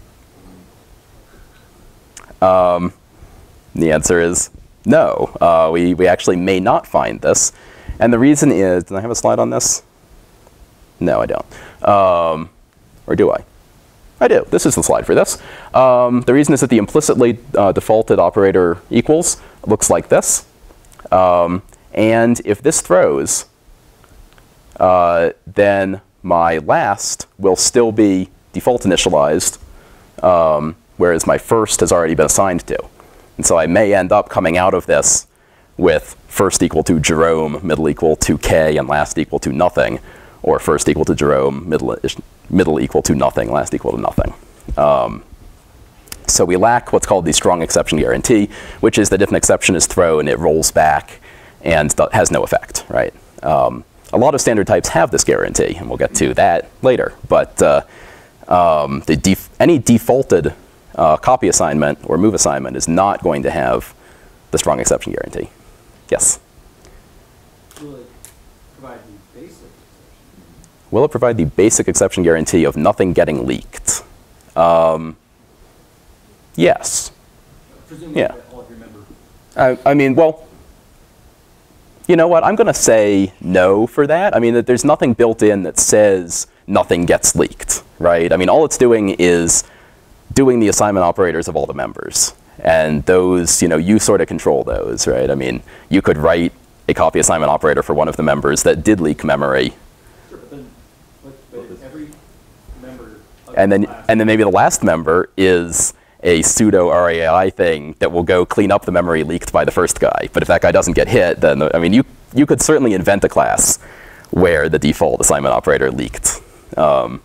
Speaker 1: Um, the answer is no. Uh, we, we actually may not find this. And the reason is, do I have a slide on this? No, I don't. Um, or do I? I do. This is the slide for this. Um, the reason is that the implicitly uh, defaulted operator equals looks like this. Um, and if this throws, uh, then my last will still be default initialized, um, whereas my first has already been assigned to. And so I may end up coming out of this with first equal to Jerome, middle equal to K, and last equal to nothing, or first equal to Jerome, middle, middle equal to nothing, last equal to nothing. Um, so we lack what's called the strong exception guarantee, which is that if an exception is thrown, it rolls back and has no effect, right? Um, a lot of standard types have this guarantee, and we'll get to that later. But uh, um, the def any defaulted uh, copy assignment or move assignment is not going to have the strong exception guarantee. Yes?
Speaker 3: Will it provide the basic exception?
Speaker 1: Will it provide the basic exception guarantee of nothing getting leaked? Um, yes.
Speaker 3: Presumably
Speaker 1: Yeah.
Speaker 3: that all of your members.
Speaker 1: I, I mean, well, you know what? I'm going to say no for that. I mean, that there's nothing built in that says nothing gets leaked, right? I mean, all it's doing is doing the assignment operators of all the members. And those, you know, you sort of control those, right? I mean, you could write a copy assignment operator for one of the members that did leak memory.
Speaker 3: Sure, but then, but, but if every member of
Speaker 1: And then,
Speaker 3: the class
Speaker 1: and then maybe the last member is a pseudo R A I thing that will go clean up the memory leaked by the first guy. But if that guy doesn't get hit, then, I mean, you, you could certainly invent a class where the default assignment operator leaked. Um,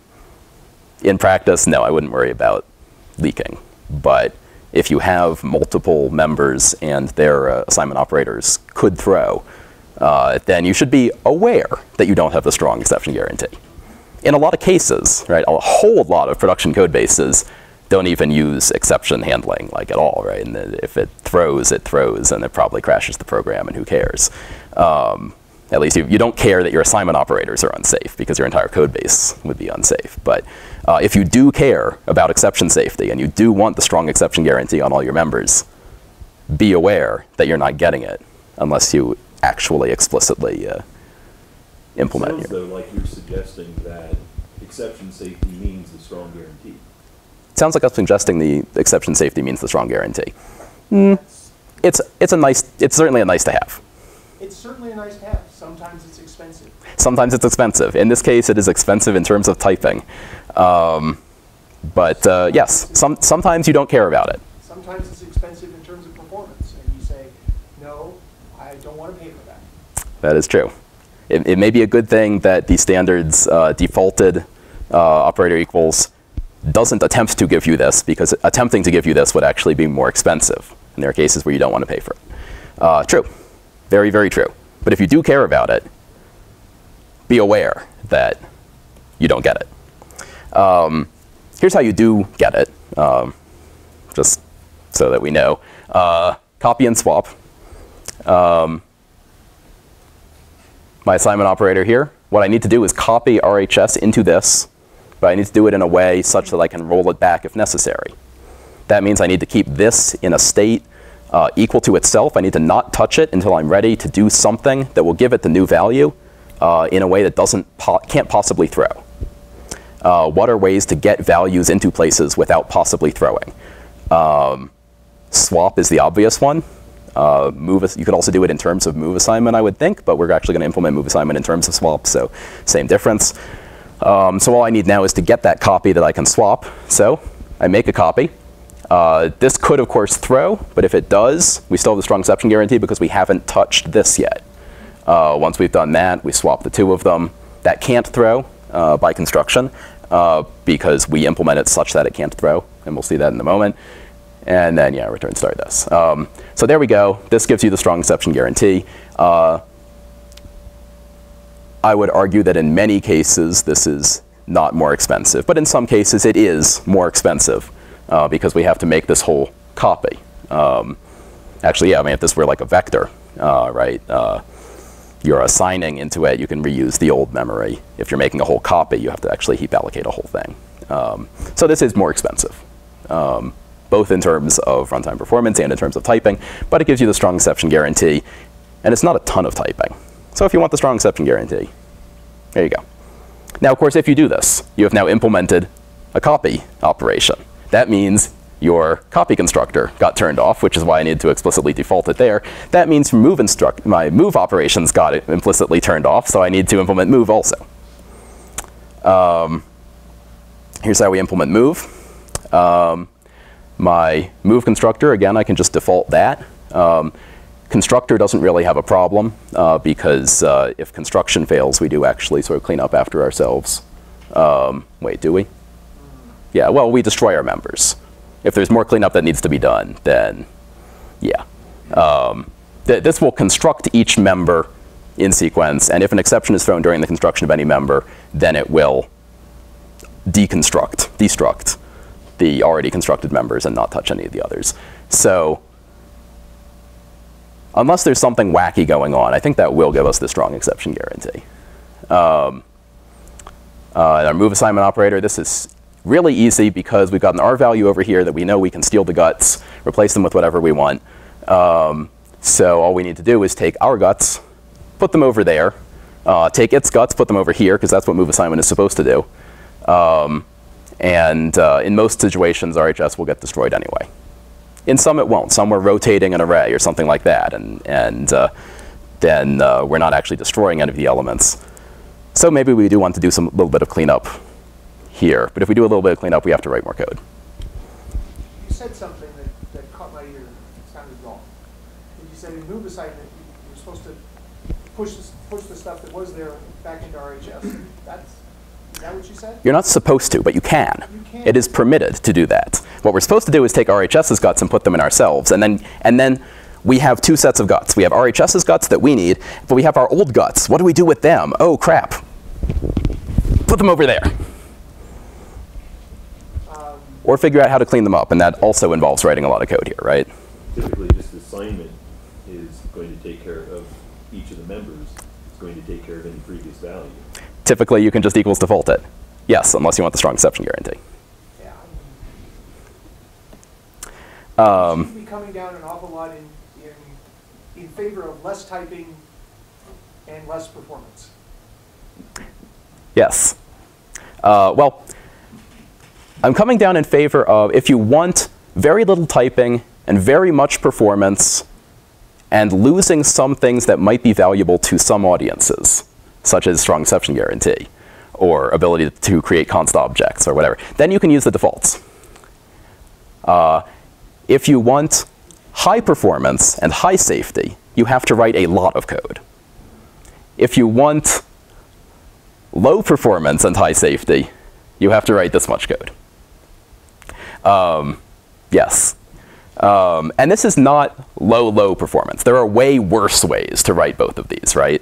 Speaker 1: in practice, no, I wouldn't worry about leaking. But if you have multiple members and their uh, assignment operators could throw, uh, then you should be aware that you don't have the strong exception guarantee. In a lot of cases, right, a whole lot of production code bases don't even use exception handling like at all, right? And if it throws, it throws, and it probably crashes the program, and who cares? Um, at least you, you don't care that your assignment operators are unsafe, because your entire code base would be unsafe. But uh, if you do care about exception safety, and you do want the strong exception guarantee on all your members, be aware that you're not getting it unless you actually explicitly uh, implement
Speaker 2: It
Speaker 1: it.
Speaker 2: sounds, though, like you're suggesting that exception safety means the strong guarantee.
Speaker 1: Sounds like I'm suggesting the exception safety means the strong guarantee. Mm, it's, it's, a nice, it's certainly a nice to have.
Speaker 6: It's certainly a nice to have. Sometimes it's expensive.
Speaker 1: Sometimes it's expensive. In this case, it is expensive in terms of typing. Um, but uh, yes, some, sometimes you don't care about it.
Speaker 6: Sometimes it's expensive in terms of performance, and you say, no, I don't want to pay for that.
Speaker 1: That is true. It, it may be a good thing that the standard's uh, defaulted uh, operator equals doesn't attempt to give you this, because attempting to give you this would actually be more expensive. And there are cases where you don't want to pay for it. Uh, true. Very, very true. But if you do care about it, be aware that you don't get it. Um, here's how you do get it, um, just so that we know. Uh, copy and swap. Um, my assignment operator here, what I need to do is copy R H S into this, but I need to do it in a way such that I can roll it back if necessary. That means I need to keep this in a state uh, equal to itself. I need to not touch it until I'm ready to do something that will give it the new value uh, in a way that doesn't po can't possibly throw. Uh, what are ways to get values into places without possibly throwing? Um, swap is the obvious one. Uh, move, you could also do it in terms of move assignment, I would think, but we're actually going to implement move assignment in terms of swap, so same difference. Um, so all I need now is to get that copy that I can swap. So I make a copy. Uh, this could, of course, throw, but if it does, we still have the strong exception guarantee because we haven't touched this yet. Uh, once we've done that, we swap the two of them. That can't throw uh, by construction uh, because we implement it such that it can't throw, and we'll see that in a moment. And then, yeah, return start this. Um, so there we go. This gives you the strong exception guarantee. Uh, I would argue that in many cases, this is not more expensive. But in some cases, it is more expensive uh, because we have to make this whole copy. Um, actually, yeah, I mean, if this were like a vector, uh, right, uh, you're assigning into it, you can reuse the old memory. If you're making a whole copy, you have to actually heap allocate a whole thing. Um, so this is more expensive. Um, both in terms of runtime performance and in terms of typing, but it gives you the strong exception guarantee, and it's not a ton of typing. So if you want the strong exception guarantee, there you go. Now, of course, if you do this, you have now implemented a copy operation. That means your copy constructor got turned off, which is why I need to explicitly default it there. That means your move instruct my move operations got it implicitly turned off, so I need to implement move also. Um, here's how we implement move. Um, my move constructor, again, I can just default that. Um, constructor doesn't really have a problem uh, because uh, if construction fails, we do actually sort of clean up after ourselves. Um, wait, do we? Yeah, well, we destroy our members. If there's more cleanup that needs to be done, then yeah. Um, th this will construct each member in sequence, and if an exception is thrown during the construction of any member, then it will deconstruct, destruct the already constructed members and not touch any of the others. So unless there's something wacky going on, I think that will give us the strong exception guarantee. Um, uh, our move assignment operator, this is really easy because we've got an R value over here that we know we can steal the guts, replace them with whatever we want. Um, so all we need to do is take our guts, put them over there, uh, take its guts, put them over here, because that's what move assignment is supposed to do. Um, and uh, in most situations, R H S will get destroyed anyway. In some it won't. Some we're rotating an array or something like that, and, and uh, then uh, we're not actually destroying any of the elements. So maybe we do want to do some little bit of cleanup here. But if we do a little bit of cleanup, we have to write more code.
Speaker 6: You said something that, that caught my ear, sounded wrong. You said in move assignment, you, you're supposed to push, this, push the stuff that was there back into R H S. That's, is that what you said?
Speaker 1: You're not supposed to, but you can.
Speaker 6: You can.
Speaker 1: It is permitted to do that. What we're supposed to do is take RHS's guts and put them in ourselves. And then, and then we have two sets of guts. We have RHS's guts that we need, but we have our old guts. What do we do with them? Oh, crap. Put them over there. Or figure out how to clean them up, and that also involves writing a lot of code here, right?
Speaker 2: Typically, this assignment is going to take care of each of the members. It's going to take care of any previous value.
Speaker 1: Typically, you can just equals default it. Yes, unless you want the strong exception guarantee.
Speaker 6: Yeah.
Speaker 1: Um,
Speaker 6: You seem to be coming down an awful lot in, in, in favor of less typing and less performance.
Speaker 1: yes. Uh, well, I'm coming down in favor of if you want very little typing and very much performance and losing some things that might be valuable to some audiences, such as strong exception guarantee or ability to create const objects or whatever, then you can use the defaults. Uh, if you want high performance and high safety, you have to write a lot of code. If you want low performance and high safety, you have to write this much code. Um, yes. Um, and this is not low, low performance. There are way worse ways to write both of these, right?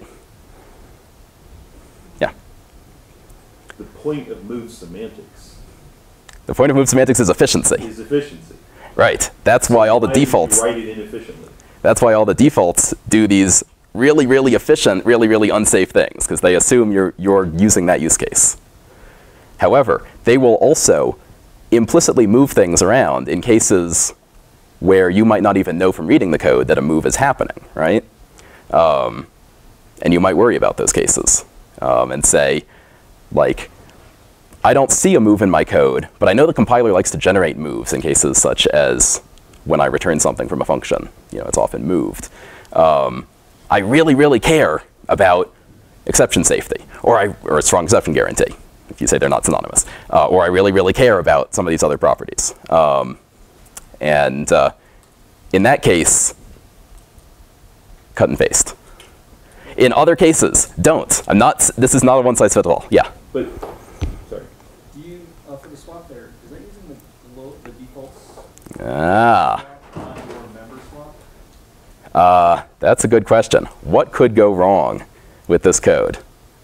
Speaker 1: Yeah.
Speaker 2: The point of move semantics
Speaker 1: The point of move semantics is efficiency.
Speaker 2: is efficiency.
Speaker 1: Right. That's why all the
Speaker 2: Why would you
Speaker 1: defaults,
Speaker 2: write it inefficiently?
Speaker 1: that's why all the defaults do these really, really efficient, really, really unsafe things, because they assume you're, you're using that use case. However, they will also implicitly move things around in cases where you might not even know from reading the code that a move is happening, right? Um, and you might worry about those cases um, and say, like, I don't see a move in my code, but I know the compiler likes to generate moves in cases such as when I return something from a function. You know, it's often moved. Um, I really, really care about exception safety, or, I, or a strong exception guarantee, if you say they're not synonymous. Uh, or I really, really care about some of these other properties. Um, and uh, in that case, cut and paste. In other cases, don't. I'm not, this is not a one-size-fits-all. Yeah?
Speaker 2: But, sorry.
Speaker 3: Do you, uh, for the swap there, is that using the, low, the defaults
Speaker 1: Ah.
Speaker 3: on your member swap?
Speaker 1: Uh, that's a good question. What could go wrong with this code?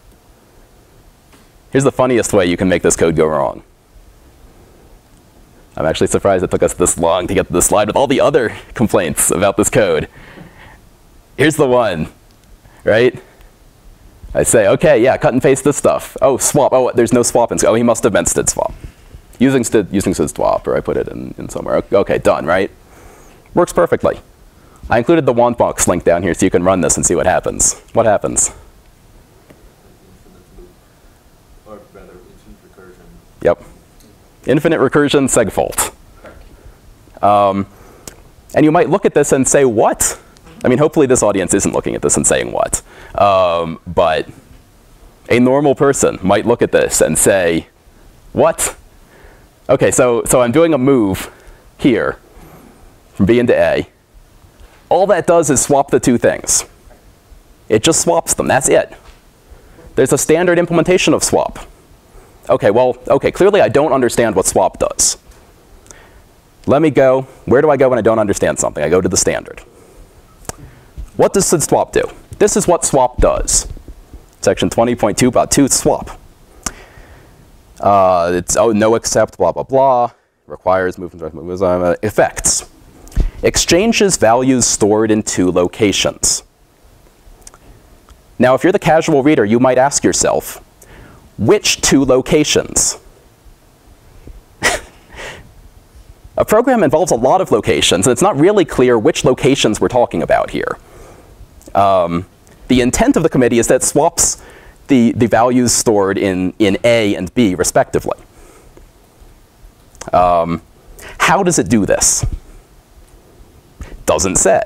Speaker 1: Here's the funniest way you can make this code go wrong. I'm actually surprised it took us this long to get to this slide with all the other complaints about this code. Here's the one, right? I say, OK, yeah, cut and paste this stuff. Oh, swap. Oh, there's no swap in. Oh, he must have meant std swap. Using std, using std swap, or I put it in, in somewhere. OK, done, right? Works perfectly. I included the wandbox link down here so you can run this and see what happens. What happens?
Speaker 7: Or rather, infinite recursion.
Speaker 1: Yep. Infinite recursion segfault. Um, and you might look at this and say, what? I mean, hopefully this audience isn't looking at this and saying what. Um, but a normal person might look at this and say, what? OK, so, so I'm doing a move here from B into A. All that does is swap the two things. It just swaps them. That's it. There's a standard implementation of swap. OK, well, OK, clearly I don't understand what swap does. Let me go. Where do I go when I don't understand something? I go to the standard. What does swap do? This is what swap does. Section twenty point two point two, swap. Uh, it's oh, noexcept, blah, blah, blah. Requires movement, movement, uh, effects. Exchanges values stored in two locations. Now, if you're the casual reader, you might ask yourself, which two locations? A program involves a lot of locations, and it's not really clear which locations we're talking about here. Um, the intent of the committee is that it swaps the, the values stored in, in A and B, respectively. Um, how does it do this? Doesn't say.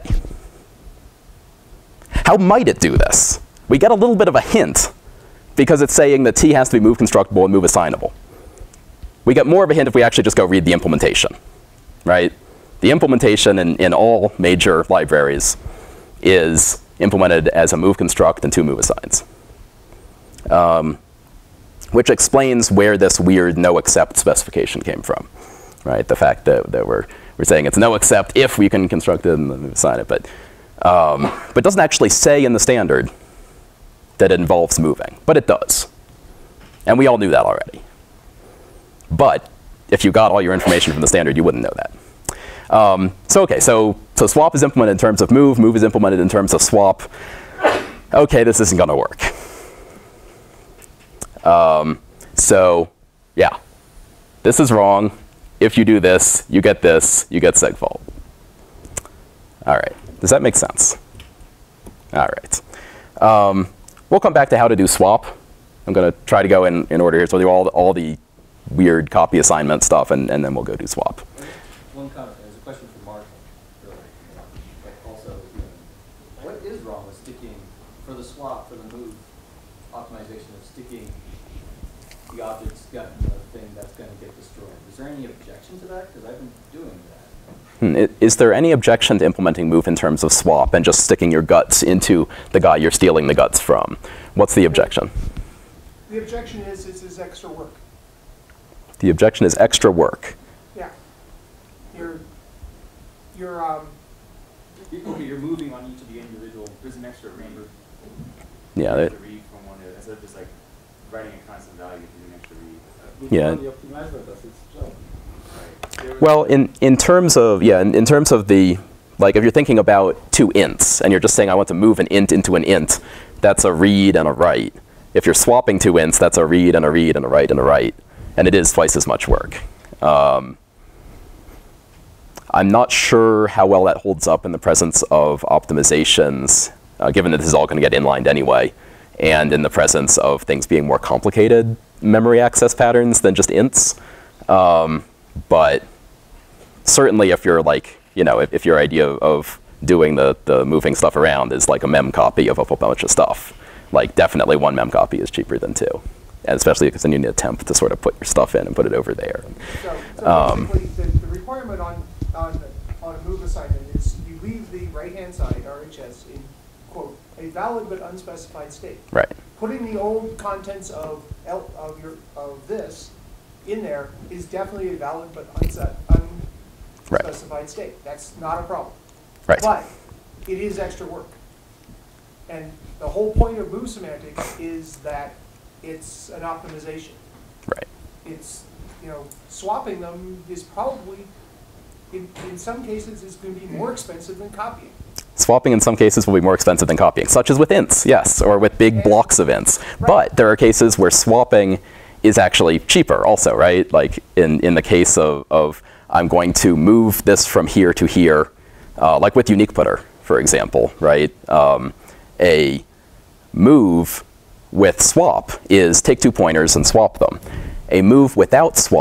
Speaker 1: How might it do this? We get a little bit of a hint, because it's saying that T has to be move constructible and move assignable. We get more of a hint if we actually just go read the implementation, right? The implementation in, in all major libraries is implemented as a move construct and two move assigns, um, which explains where this weird noexcept specification came from, right? The fact that, that we're, we're saying it's noexcept if we can construct it and move assign it, but, um, but it doesn't actually say in the standard that it involves moving, but it does. And we all knew that already. But if you got all your information from the standard, you wouldn't know that. Um, so OK, so, so swap is implemented in terms of move. Move is implemented in terms of swap. OK, this isn't going to work. Um, so yeah, this is wrong. If you do this, you get this. You get segfault. All right. Does that make sense? All right. Um, we'll come back to how to do swap. I'm going to try to go in, in order here. So we'll do all, all the weird copy assignment stuff, and, and then we'll go do swap.
Speaker 3: One comment. There's a question from Marshall earlier. But also, you know, what is wrong with sticking, for the swap, for the move optimization of sticking the object's gut in the thing that's going to get destroyed? Is there any objection to that? Because I've been doing that.
Speaker 1: Is there any objection to implementing move in terms of swap and just sticking your guts into the guy you're stealing the guts from? What's the objection?
Speaker 6: The objection is this is extra work.
Speaker 1: The objection is extra work.
Speaker 6: Yeah. You're, you're, um,
Speaker 7: Okay, you're moving on each of the individual. There's an extra read.
Speaker 1: Yeah.
Speaker 7: That,
Speaker 1: That,
Speaker 7: read from one to the, instead of just like writing a constant value, doing an extra read.
Speaker 1: Yeah.
Speaker 8: The optimizer does its job.
Speaker 7: Right.
Speaker 1: well, in, in terms of, yeah, in, in terms of the, like if you're thinking about two ints and you're just saying I want to move an int into an int, that's a read and a write. If you're swapping two ints, that's a read and a read and a write and a write. And it is twice as much work. Um, I'm not sure how well that holds up in the presence of optimizations, uh, given that this is all going to get inlined anyway, and in the presence of things being more complicated memory access patterns than just ints. Um, but certainly if you're like, you know, if, if your idea of doing the, the moving stuff around is like a mem copy of a whole bunch of stuff, like definitely one mem copy is cheaper than two. And especially because then you need a temp to sort of put your stuff in and put it over there.
Speaker 6: So, so
Speaker 1: Um,
Speaker 6: basically, the, the requirement on, on, on a move assignment is you leave the right-hand side, R H S, in, quote, a valid but unspecified state.
Speaker 1: Right.
Speaker 6: Putting the old contents of, L, of, your, of this in there is definitely a valid but unset, unspecified
Speaker 1: Right.
Speaker 6: state. That's not a problem.
Speaker 1: Right.
Speaker 6: But it is extra work. And the whole point of move semantics is that it's an optimization.
Speaker 1: Right.
Speaker 6: It's, you know, swapping them is probably, in, in some cases, is going to be more expensive than copying.
Speaker 1: Swapping in some cases will be more expensive than copying, such as with ints, yes, or with big
Speaker 6: And-
Speaker 1: blocks of ints.
Speaker 6: Right.
Speaker 1: But there are cases where swapping is actually cheaper also, right? Like in, in the case of, of I'm going to move this from here to here, uh, like with unique putter, for example, right? Um, a move with swap is take two pointers and swap them. A move without swap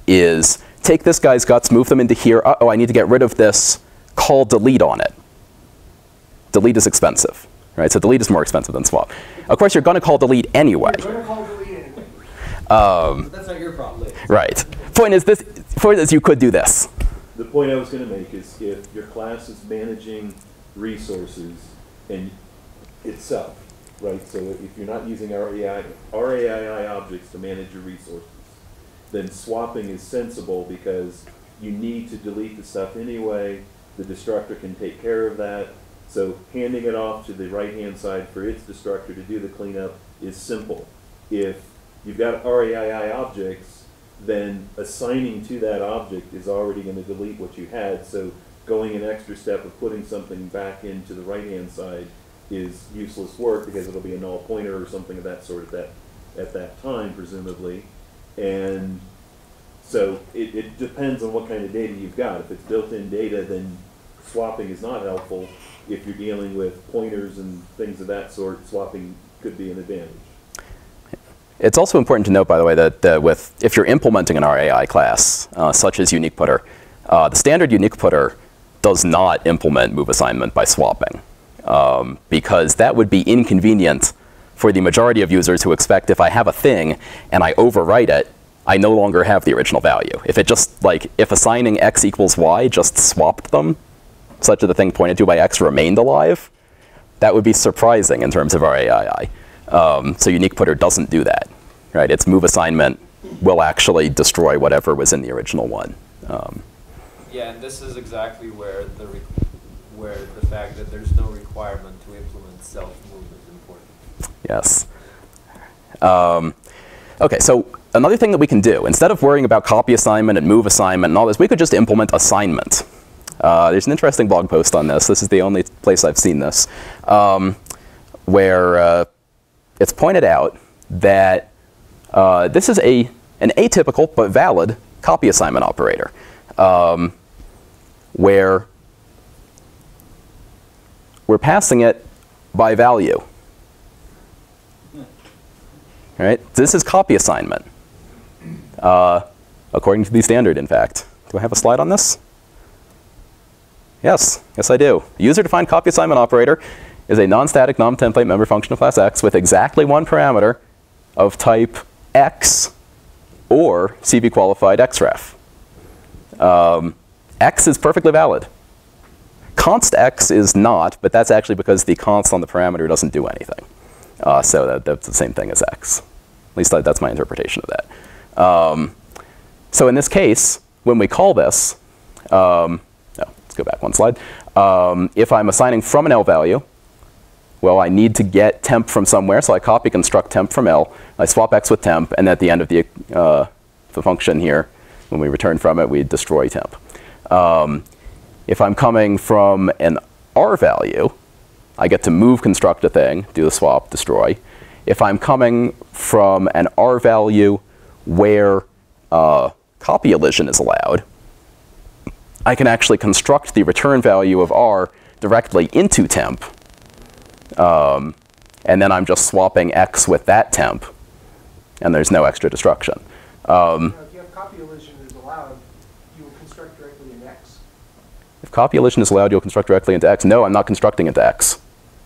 Speaker 1: is take this guy's guts, move them into here. Uh-oh, I need to get rid of this. Call delete on it. Delete is expensive, right? So delete is more expensive than swap. Of course, you're going to call delete anyway.
Speaker 6: You're going to call delete anyway.
Speaker 1: Um,
Speaker 3: But that's not your problem.
Speaker 1: right. Point is, this. Point is, you could do this.
Speaker 2: The point I was going to make is if your class is managing resources and itself, right? So if you're not using R A I, R A I I objects to manage your resources, then swapping is sensible because you need to delete the stuff anyway. The destructor can take care of that. So handing it off to the right-hand side for its destructor to do the cleanup is simple. If you've got R A I I objects, then assigning to that object is already going to delete what you had. So going an extra step of putting something back into the right-hand side is useless work because it'll be a null pointer or something of that sort at that, at that time, presumably. And so it, it depends on what kind of data you've got. If it's built-in data, then swapping is not helpful. If you're dealing with pointers and things of that sort, swapping could be an advantage.
Speaker 1: It's also important to note, by the way, that, that with if you're implementing an R A I class, uh, such as unique putter, uh, the standard unique putter does not implement move assignment by swapping, um, because that would be inconvenient for the majority of users who expect if I have a thing and I overwrite it, I no longer have the original value. If it just, like, if assigning x equals y just swapped them, such that the thing pointed to by x remained alive, that would be surprising in terms of R A I I. Um, so unique putter doesn't do that, right? Its move assignment will actually destroy whatever was in the original one. Um,
Speaker 8: yeah, and this is exactly where the re where the fact that there's no requirement to implement self-move is important.
Speaker 1: yes. Um, okay, so another thing that we can do, instead of worrying about copy assignment and move assignment and all this, we could just implement assignment. Uh, there's an interesting blog post on this. This is the only place I've seen this, um, where uh, it's pointed out that uh, this is a an atypical but valid copy assignment operator, um, where we're passing it by value. Right? This is copy assignment, uh, according to the standard, in fact. Do I have a slide on this? Yes, yes I do. The user-defined copy assignment operator is a non-static, non-template member function of class X with exactly one parameter of type X or C V qualified xref. Um, X is perfectly valid. Const X is not, but that's actually because the const on the parameter doesn't do anything. Uh, so that, that's the same thing as X. At least that, that's my interpretation of that. Um, so in this case, when we call this, um, no, let's go back one slide. Um, if I'm assigning from an L value, well, I need to get temp from somewhere, so I copy construct temp from L. I swap X with temp, and at the end of the, uh, the function here, when we return from it, we destroy temp. Um, if I'm coming from an R value, I get to move construct a thing, do the swap, destroy. If I'm coming from an R value where uh, copy elision is allowed, I can actually construct the return value of R directly into temp. Um, and then I'm just swapping X with that temp, and there's no extra destruction. Um,
Speaker 6: Now, if you have copy elision is allowed, you will construct directly in X.
Speaker 1: if copy elision is allowed, you'll construct directly into X. No, I'm not constructing into X.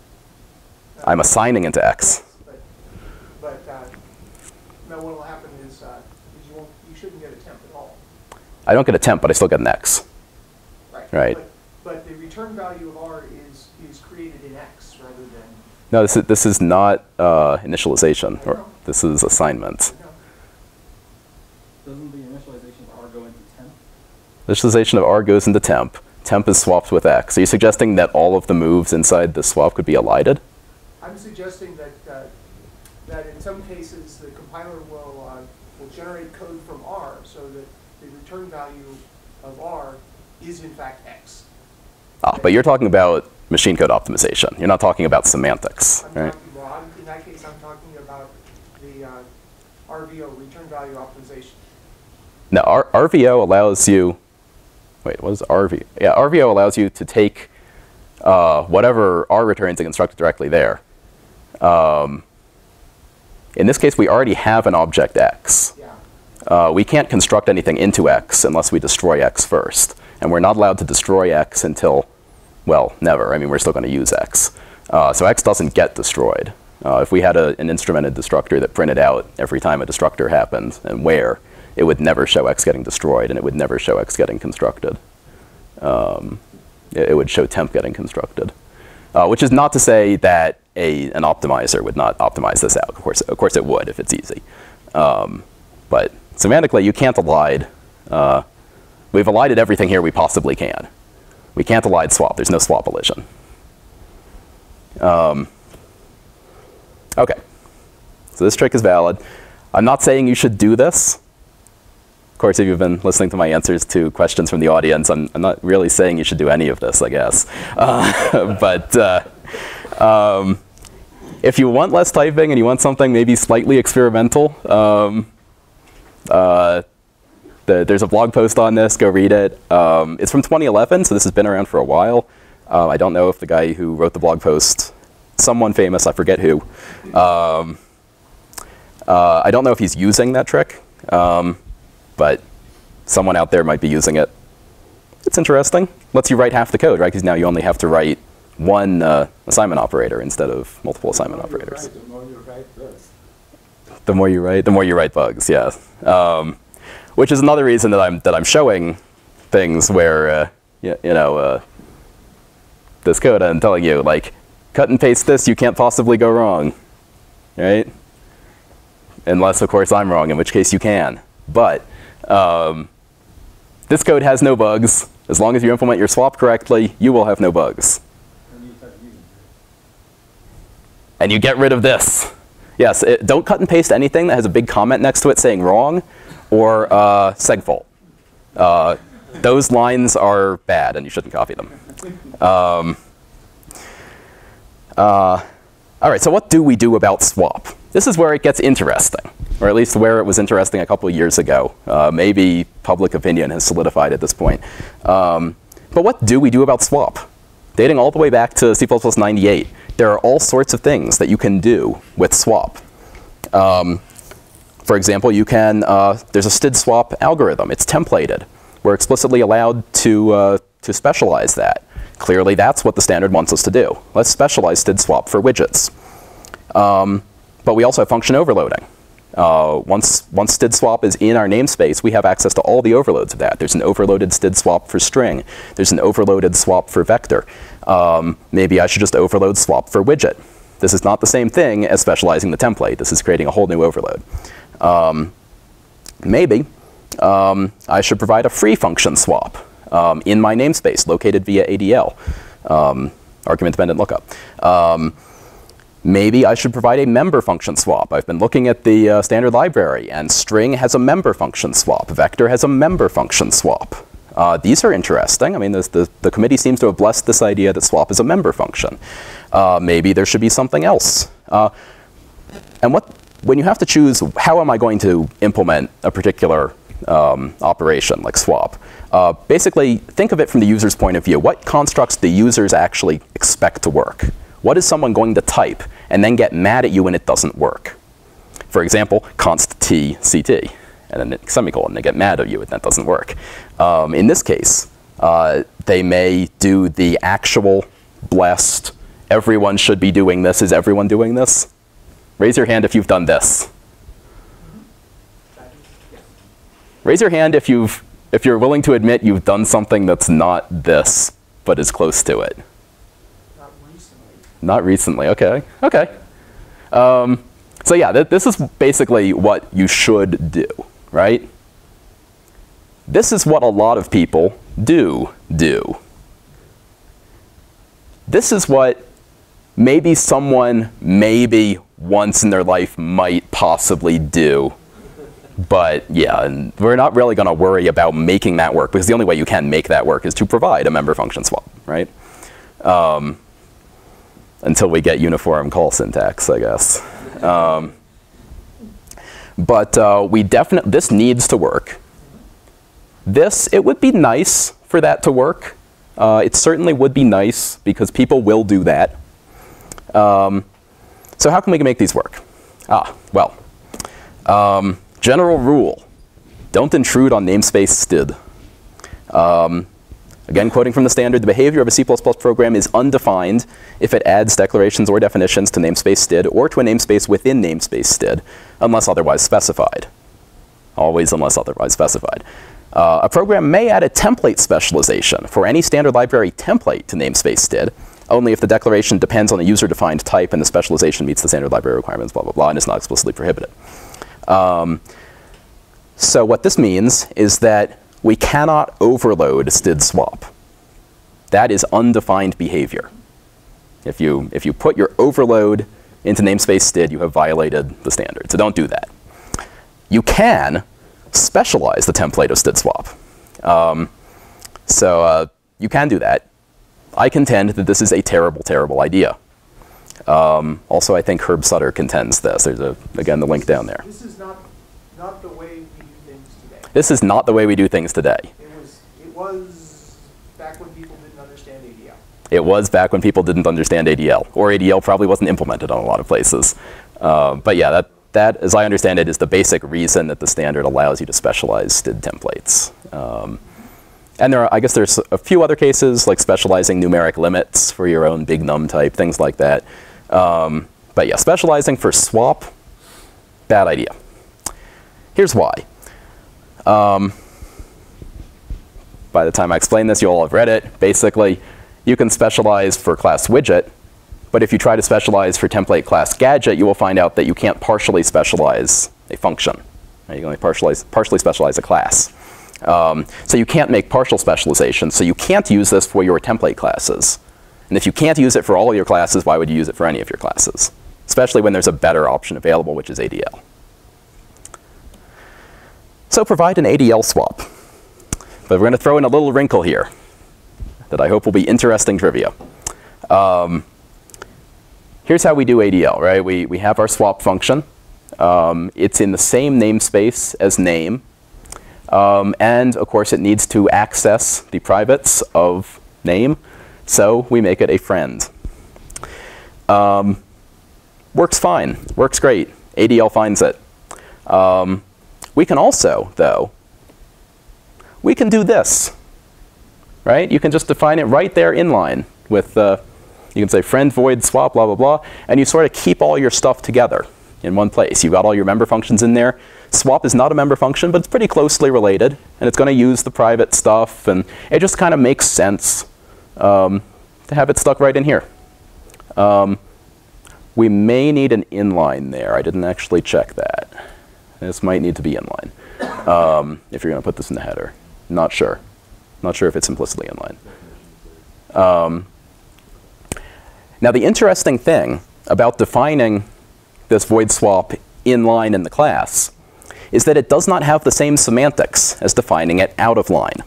Speaker 1: I'm assigning into X.
Speaker 6: But, but uh, now what will happen is, uh, is you, won't, you shouldn't get a temp at all.
Speaker 1: I don't get a temp, but I still get an X.
Speaker 6: Right.
Speaker 1: Right.
Speaker 6: But, but the return value of R is, is created in X rather than...
Speaker 1: No, this is, this is not uh, initialization. Or this is assignment.
Speaker 6: No.
Speaker 3: Doesn't the initialization of R go into temp?
Speaker 1: Initialization of R goes into temp. Temp is swapped with X. Are you suggesting that all of the moves inside the swap could be elided?
Speaker 6: I'm suggesting that, uh, that in some cases the compiler will, uh, will generate code from R so that the return value of R is in fact X.
Speaker 1: Ah, but you're talking about machine code optimization. You're not talking about semantics,
Speaker 6: I'm
Speaker 1: right?
Speaker 6: talking, well, I'm, in that case, I'm talking about the uh, R V O, return value optimization.
Speaker 1: No, R RVO allows you, wait, what is R V O? Yeah, R V O allows you to take uh, whatever R returns and construct it directly there. Um, in this case, we already have an object X.
Speaker 6: Yeah.
Speaker 1: uh, we can't construct anything into X unless we destroy X first. And we're not allowed to destroy X until, well, never. I mean, we're still going to use X. Uh, so X doesn't get destroyed. Uh, if we had a, an instrumented destructor that printed out every time a destructor happened and where, it would never show X getting destroyed, and it would never show X getting constructed. Um, it, it would show temp getting constructed. Uh, which is not to say that a, an optimizer would not optimize this out. Of course, of course it would if it's easy. Um, but semantically, you can't elide. Uh, we've elided everything here we possibly can. We can't elide swap. There's no swap elision. Um, OK. So this trick is valid. I'm not saying you should do this. Of course, if you've been listening to my answers to questions from the audience, I'm, I'm not really saying you should do any of this, I guess. Uh, but uh, um, if you want less typing and you want something maybe slightly experimental, um, uh, the, there's a blog post on this. Go read it. Um, it's from twenty eleven, so this has been around for a while. Uh, I don't know if the guy who wrote the blog post, someone famous, I forget who. Um, uh, I don't know if he's using that trick. Um, But someone out there might be using it. It's interesting. Lets you write half the code, right? Because now you only have to write one uh, assignment operator instead of multiple assignment operators.
Speaker 8: Right, the more you write this.
Speaker 1: The more you write, the more you write bugs. Yeah. Um, which is another reason that I'm that I'm showing things where uh, you, you know uh, this code and telling you like cut and paste this. You can't possibly go wrong, right? Unless of course I'm wrong, in which case you can. But Um, this code has no bugs. As long as you implement your swap correctly, you will have no bugs. And you get rid of this. Yes, it, don't cut and paste anything that has a big comment next to it saying wrong or uh, segfault. Uh, those lines are bad, and you shouldn't copy them. Um, uh, all right, so what do we do about swap? This is where it gets interesting. Or at least where it was interesting a couple of years ago. Uh, maybe public opinion has solidified at this point. Um, but what do we do about swap? Dating all the way back to C plus plus ninety-eight, there are all sorts of things that you can do with swap. Um, for example, you can, uh, there's a std swap algorithm. It's templated. We're explicitly allowed to, uh, to specialize that. Clearly, that's what the standard wants us to do. Let's specialize std swap for widgets. Um, but we also have function overloading. Uh, once, once std swap is in our namespace, we have access to all the overloads of that. There's an overloaded std swap for string. There's an overloaded swap for vector. Um, maybe I should just overload swap for widget. This is not the same thing as specializing the template. This is creating a whole new overload. Um, maybe um, I should provide a free function swap um, in my namespace located via A D L, um, argument-dependent lookup. Um, Maybe I should provide a member function swap. I've been looking at the uh, standard library, and string has a member function swap. Vector has a member function swap. Uh, these are interesting. I mean, this, the, the committee seems to have blessed this idea that swap is a member function. Uh, maybe there should be something else. Uh, and what, when you have to choose, how am I going to implement a particular um, operation like swap? Uh, basically, think of it from the user's point of view. What constructs do users actually expect to work? What is someone going to type and then get mad at you when it doesn't work? For example, const t ct, and then semicolon, they get mad at you and that doesn't work. Um, in this case, uh, they may do the actual blessed, everyone should be doing this. Is everyone doing this? Raise your hand if you've done this. Raise your hand if, you've, if you're willing to admit you've done something that's not this, but is close to it. Not recently, OK. OK. Um, so yeah, th this is basically what you should do, right? This is what a lot of people do do. This is what maybe someone maybe once in their life might possibly do. But yeah, and we're not really going to worry about making that work, because the only way you can make that work is to provide a member function swap, right? Um, until we get uniform call syntax, I guess. Um, but uh, we definitely, this needs to work. This, it would be nice for that to work. Uh, it certainly would be nice, because people will do that. Um, so how can we make these work? Ah, well, um, general rule. don't intrude on namespace std. Um, again, quoting from the standard, the behavior of a C plus plus program is undefined if it adds declarations or definitions to namespace std or to a namespace within namespace std, unless otherwise specified. Always unless otherwise specified. Uh, a program may add a template specialization for any standard library template to namespace std, only if the declaration depends on a user-defined type and the specialization meets the standard library requirements, blah, blah, blah, and is not explicitly prohibited. Um, so what this means is that we cannot overload std swap. That is undefined behavior. If you, if you put your overload into namespace std, you have violated the standard. So don't do that. You can specialize the template of std swap. Um, so uh, you can do that. I contend that this is a terrible, terrible idea. Um, also, I think Herb Sutter contends this. There's, a, again, the link down there.
Speaker 6: This is not, not the way we do things today.
Speaker 1: This is not the way we do things today.
Speaker 6: It was, it was back when people didn't understand A D L.
Speaker 1: It was back when people didn't understand A D L, or A D L probably wasn't implemented on a lot of places. Uh, but yeah, that, that, as I understand it, is the basic reason that the standard allows you to specialize std templates. Um, and there are, I guess there's a few other cases, like specializing numeric limits for your own big num type, things like that. Um, but yeah, specializing for swap, bad idea. Here's why. Um, by the time I explain this, you all have read it. Basically, you can specialize for class widget, but if you try to specialize for template class gadget, you will find out that you can't partially specialize a function. You can only partially, partially specialize a class. Um, so you can't make partial specialization, so you can't use this for your template classes. And if you can't use it for all of your classes, why would you use it for any of your classes? Especially when there's a better option available, which is A D L. So provide an A D L swap. But we're going to throw in a little wrinkle here that I hope will be interesting trivia. Um, here's how we do A D L, right? We, we have our swap function. Um, it's in the same namespace as name. Um, and of course, it needs to access the privates of name. So we make it a friend. Um, works fine. Works great. A D L finds it. Um, we can also, though, we can do this. Right? You can just define it right there inline with, uh, you can say friend void swap, blah, blah, blah. And you sort of keep all your stuff together in one place. You've got all your member functions in there. Swap is not a member function, but it's pretty closely related. And it's going to use the private stuff. And it just kind of makes sense um, to have it stuck right in here. Um, we may need an inline there. I didn't actually check that. This might need to be inline um, if you're going to put this in the header. Not sure. Not sure if it's implicitly inline. Um, now, the interesting thing about defining this void swap inline in the class is that it does not have the same semantics as defining it out of line.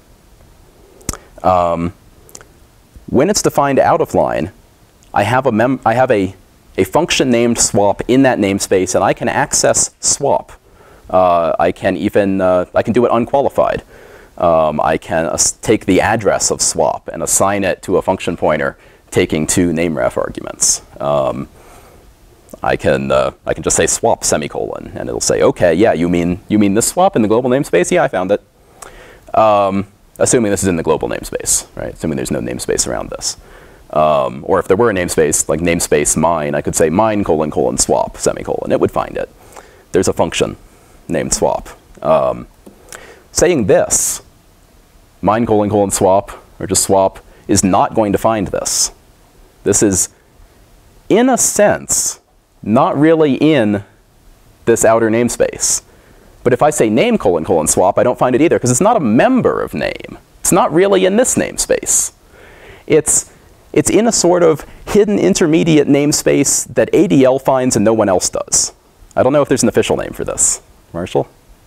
Speaker 1: Um, when it's defined out of line, I have, a, mem I have a, a function named swap in that namespace, and I can access swap. Uh, I can even uh, I can do it unqualified. Um, I can uh, take the address of swap and assign it to a function pointer taking two nameref arguments. Um, I can uh, I can just say swap semicolon, and it'll say, okay, yeah, you mean you mean this swap in the global namespace? Yeah, I found it. Um, assuming this is in the global namespace, right? Assuming there's no namespace around this. Um, or if there were a namespace, like namespace mine, I could say mine colon colon swap semicolon. It would find it. There's a function named swap. Um, saying this, mine colon colon swap, or just swap, is not going to find this. This is, in a sense, not really in this outer namespace. But if I say name colon colon swap, I don't find it either, because it's not a member of name. It's not really in this namespace. It's, it's in a sort of hidden intermediate namespace that A D L finds and no one else does. I don't know if there's an official name for this. Marshall?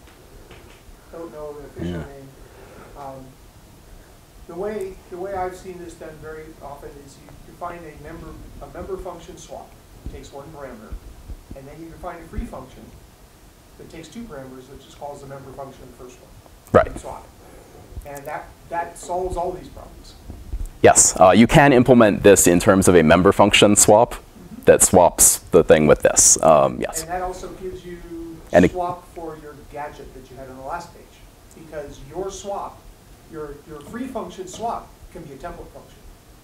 Speaker 6: Don't know the official
Speaker 1: Yeah.
Speaker 6: name. Um, the way the way I've seen this done very often is you define a member a member function swap. It takes one parameter, and then you define a free function that takes two parameters, which just calls the member function of the first one.
Speaker 1: Right.
Speaker 6: Swap. And that that solves all these problems.
Speaker 1: Yes, uh, you can implement this in terms of a member function swap mm-hmm. that swaps the thing with this. Um, yes.
Speaker 6: And that also gives you
Speaker 1: and
Speaker 6: swap for your gadget that you had on the last page. because your swap, your, your free function swap can be a template function.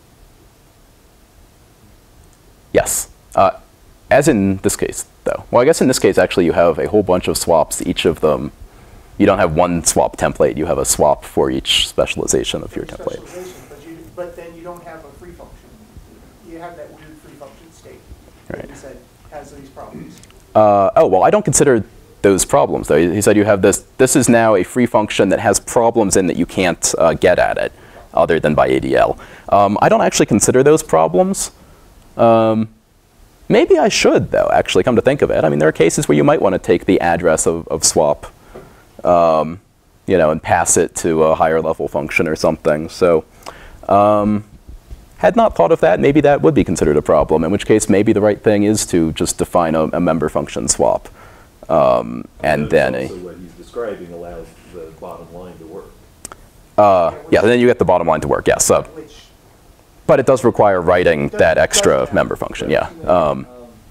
Speaker 1: Yes. Uh, as in this case, though. Well, I guess in this case, actually, you have a whole bunch of swaps. Each of them, you don't have one swap template. You have a swap for each specialization of your template.
Speaker 6: Specialization, but, you, but then you don't have a free function. You have that weird free function state
Speaker 1: Right.
Speaker 6: that you said has these problems.
Speaker 1: Uh, oh, well, I don't consider those problems, though. He said you have this. This is now a free function that has problems in that you can't uh, get at it other than by A D L. Um, I don't actually consider those problems. Um, maybe I should, though, actually, come to think of it. I mean, there are cases where you might want to take the address of, of swap, um, you know, and pass it to a higher level function or something. So um, had not thought of that. Maybe that would be considered a problem, in which case maybe the right thing is to just define a, a member function swap. Um, and then a,
Speaker 2: also what he's describing allows the bottom line to work.
Speaker 1: uh, yeah, then you get the bottom line to work, yes. Uh,
Speaker 6: Which,
Speaker 1: but it does require writing
Speaker 6: Does-
Speaker 1: that
Speaker 6: does
Speaker 1: extra
Speaker 6: have-
Speaker 1: member function, yeah.
Speaker 3: Um,
Speaker 1: Um,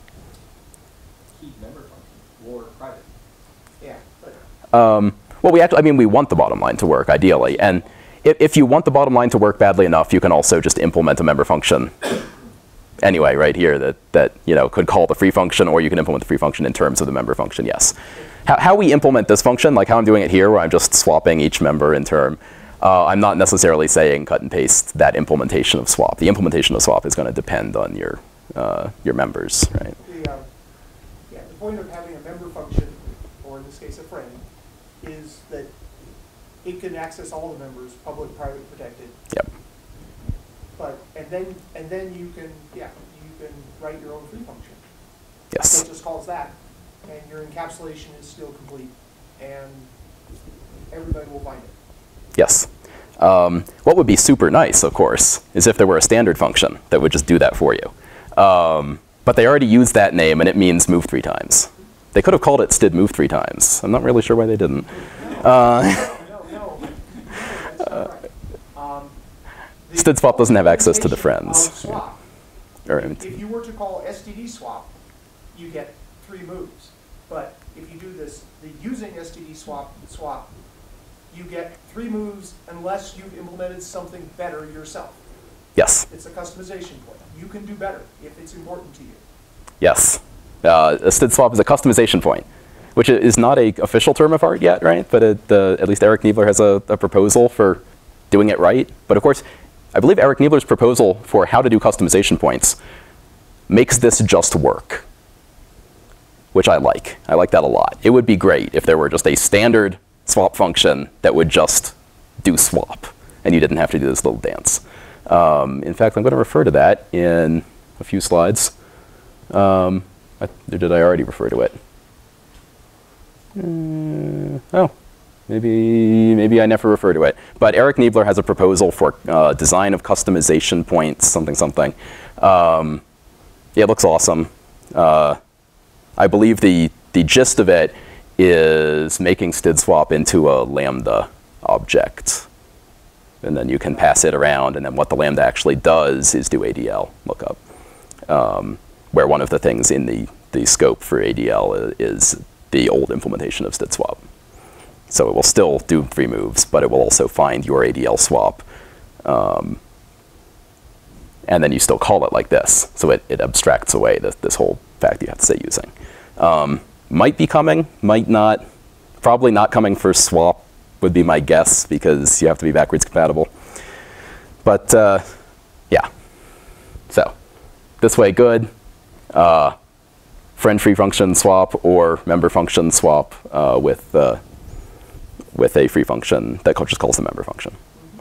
Speaker 3: Key member function or private.
Speaker 6: yeah, but
Speaker 1: Um, well, we actually, I mean, we want the bottom line to work, ideally. And if, if you want the bottom line to work badly enough, you can also just implement a member function anyway, right here, that, that you know, could call the free function, or you can implement the free function in terms of the member function, yes. How, how we implement this function, like how I'm doing it here, where I'm just swapping each member in term, uh, I'm not necessarily saying cut and paste that implementation of swap. The implementation of swap is going to depend on your, uh, your members, right?
Speaker 6: the, uh, yeah, the point of having a member function, or in this case a friend, is that it can access all the members, public, private, protected.
Speaker 1: Yep.
Speaker 6: But, and then, and then you can, yeah, you can write your own free function.
Speaker 1: Yes.
Speaker 6: It just calls that, and your encapsulation is still complete, and everybody will find it.
Speaker 1: Yes. Um, what would be super nice, of course, is if there were a standard function that would just do that for you. Um, but they already used that name, and it means move three times. They could have called it std move three times. I'm not really sure why they didn't. Uh,
Speaker 6: No, no, that's not right. Um, the
Speaker 1: std swap doesn't have access to the
Speaker 6: implementation
Speaker 1: friends.
Speaker 6: of swap.
Speaker 1: Or,
Speaker 6: If if you were to call std swap, you get three moves. But if you do this, the using std swap swap, you get three moves unless you've implemented something better yourself.
Speaker 1: yes.
Speaker 6: It's a customization point. You can do better if it's important to you.
Speaker 1: Yes. Uh, a std swap is a customization point, which is not a official term of art yet, right? But it, uh, at least Eric Niebler has a, a proposal for doing it right. But of course, I believe Eric Niebler's proposal for how to do customization points makes this just work, which I like. I like that a lot. It would be great if there were just a standard swap function that would just do swap, and you didn't have to do this little dance. Um, in fact, I'm going to refer to that in a few slides. Um, I, or did I already refer to it? Uh, oh, maybe maybe I never refer to it. But Eric Niebler has a proposal for uh, design of customization points, something something. Um, yeah, it looks awesome. Uh, I believe the the gist of it is making std swap into a lambda object, and then you can pass it around. And then what the lambda actually does is do A D L lookup, um, where one of the things in the the scope for A D L is the old implementation of std swap. So it will still do three moves, but it will also find your A D L swap. Um, and then you still call it like this. So it, it abstracts away this, this whole fact you have to say using. Um, might be coming, might not. Probably not coming for swap would be my guess, because you have to be backwards compatible. But uh, yeah, so this way good. Uh, friend free function swap or member function swap uh, with uh, with a free function that just calls the member function.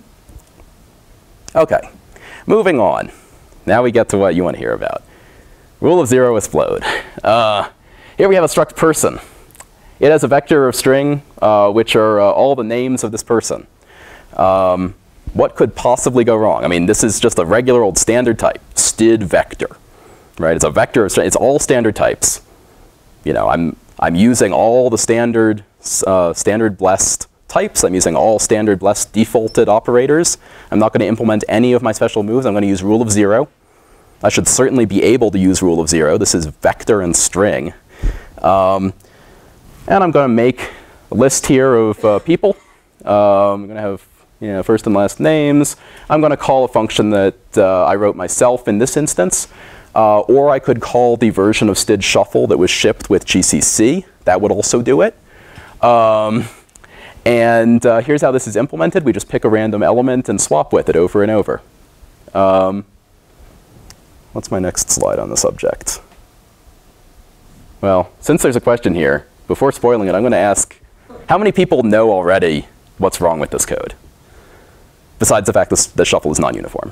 Speaker 1: Okay, moving on. Now we get to what you want to hear about. Rule of zero explode. Uh, here we have a struct person. It has a vector of string, uh, which are uh, all the names of this person. Um, what could possibly go wrong? I mean, this is just a regular old standard type, std vector. Right? It's a vector of string. It's all standard types. You know, I'm I'm using all the standard uh, standard blessed types. I'm using all standard blessed defaulted operators. I'm not going to implement any of my special moves. I'm going to use rule of zero. I should certainly be able to use rule of zero. This is vector and string. Um, and I'm going to make a list here of uh, people Um, I'm going to have you know, first and last names. I'm going to call a function that uh, I wrote myself in this instance. Uh, or I could call the version of std shuffle that was shipped with G C C. That would also do it. Um, and uh, here's how this is implemented. We just pick a random element and swap with it over and over. Um, what's my next slide on the subject? Well, since there's a question here, before spoiling it, I'm going to ask, how many people know already what's wrong with this code? Besides the fact that the shuffle is non-uniform.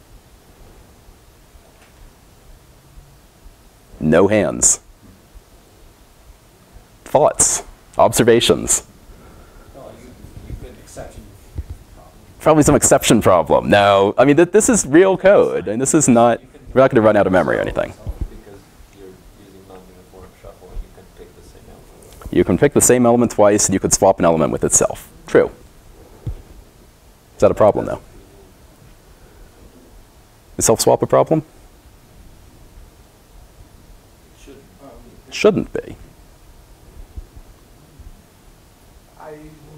Speaker 1: No hands. Thoughts, observations.
Speaker 3: Oh, you, you could exception problem.
Speaker 1: Probably some exception problem. No, I mean, th this is real code, and this is not, we're not going to run out of memory or anything.
Speaker 8: Because you're using non-uniform shuffle, and you can pick the same element.
Speaker 1: You can pick the same element twice, and you could swap an element with itself. True. Is that a problem, though? Is self-swap a problem? Shouldn't be.
Speaker 6: I,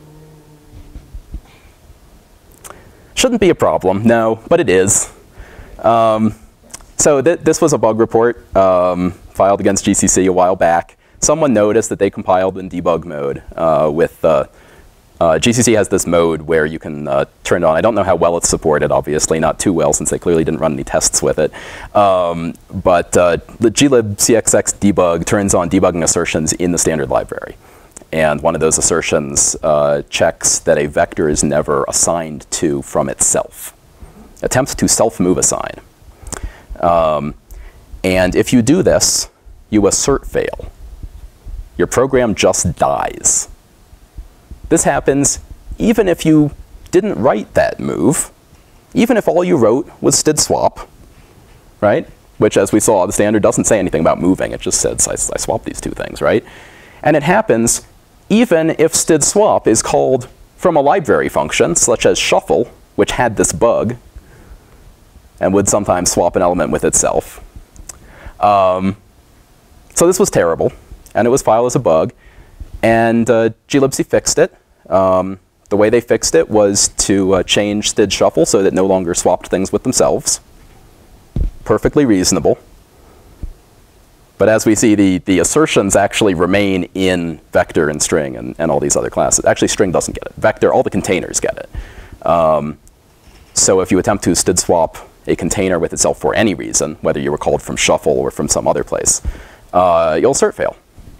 Speaker 1: Shouldn't be a problem, no, but it is. Um, so th this was a bug report um, filed against G C C a while back. Someone noticed that they compiled in debug mode uh, with uh, uh, G C C has this mode where you can uh, turn it on. I don't know how well it's supported, obviously, not too well since they clearly didn't run any tests with it. Um, but uh, the glibcxx debug turns on debugging assertions in the standard library. And one of those assertions uh, checks that a vector is never assigned to from itself. Attempts to self-move assign. Um, and if you do this, you assert fail. Your program just dies. This happens even if you didn't write that move, even if all you wrote was std swap, right? Which, as we saw, the standard doesn't say anything about moving. It just says I, I swap these two things, right? And it happens even if std swap is called from a library function, such as shuffle, which had this bug, and would sometimes swap an element with itself. Um, so this was terrible, and it was filed as a bug. And uh, glibc fixed it. Um, the way they fixed it was to uh, change std shuffle so that it no longer swapped things with themselves. Perfectly reasonable. But as we see, the, the assertions actually remain in vector and string and, and all these other classes. Actually, string doesn't get it. Vector, all the containers get it. Um, so if you attempt to std swap a container with itself for any reason, whether you were called from shuffle or from some other place, uh, you'll assert fail.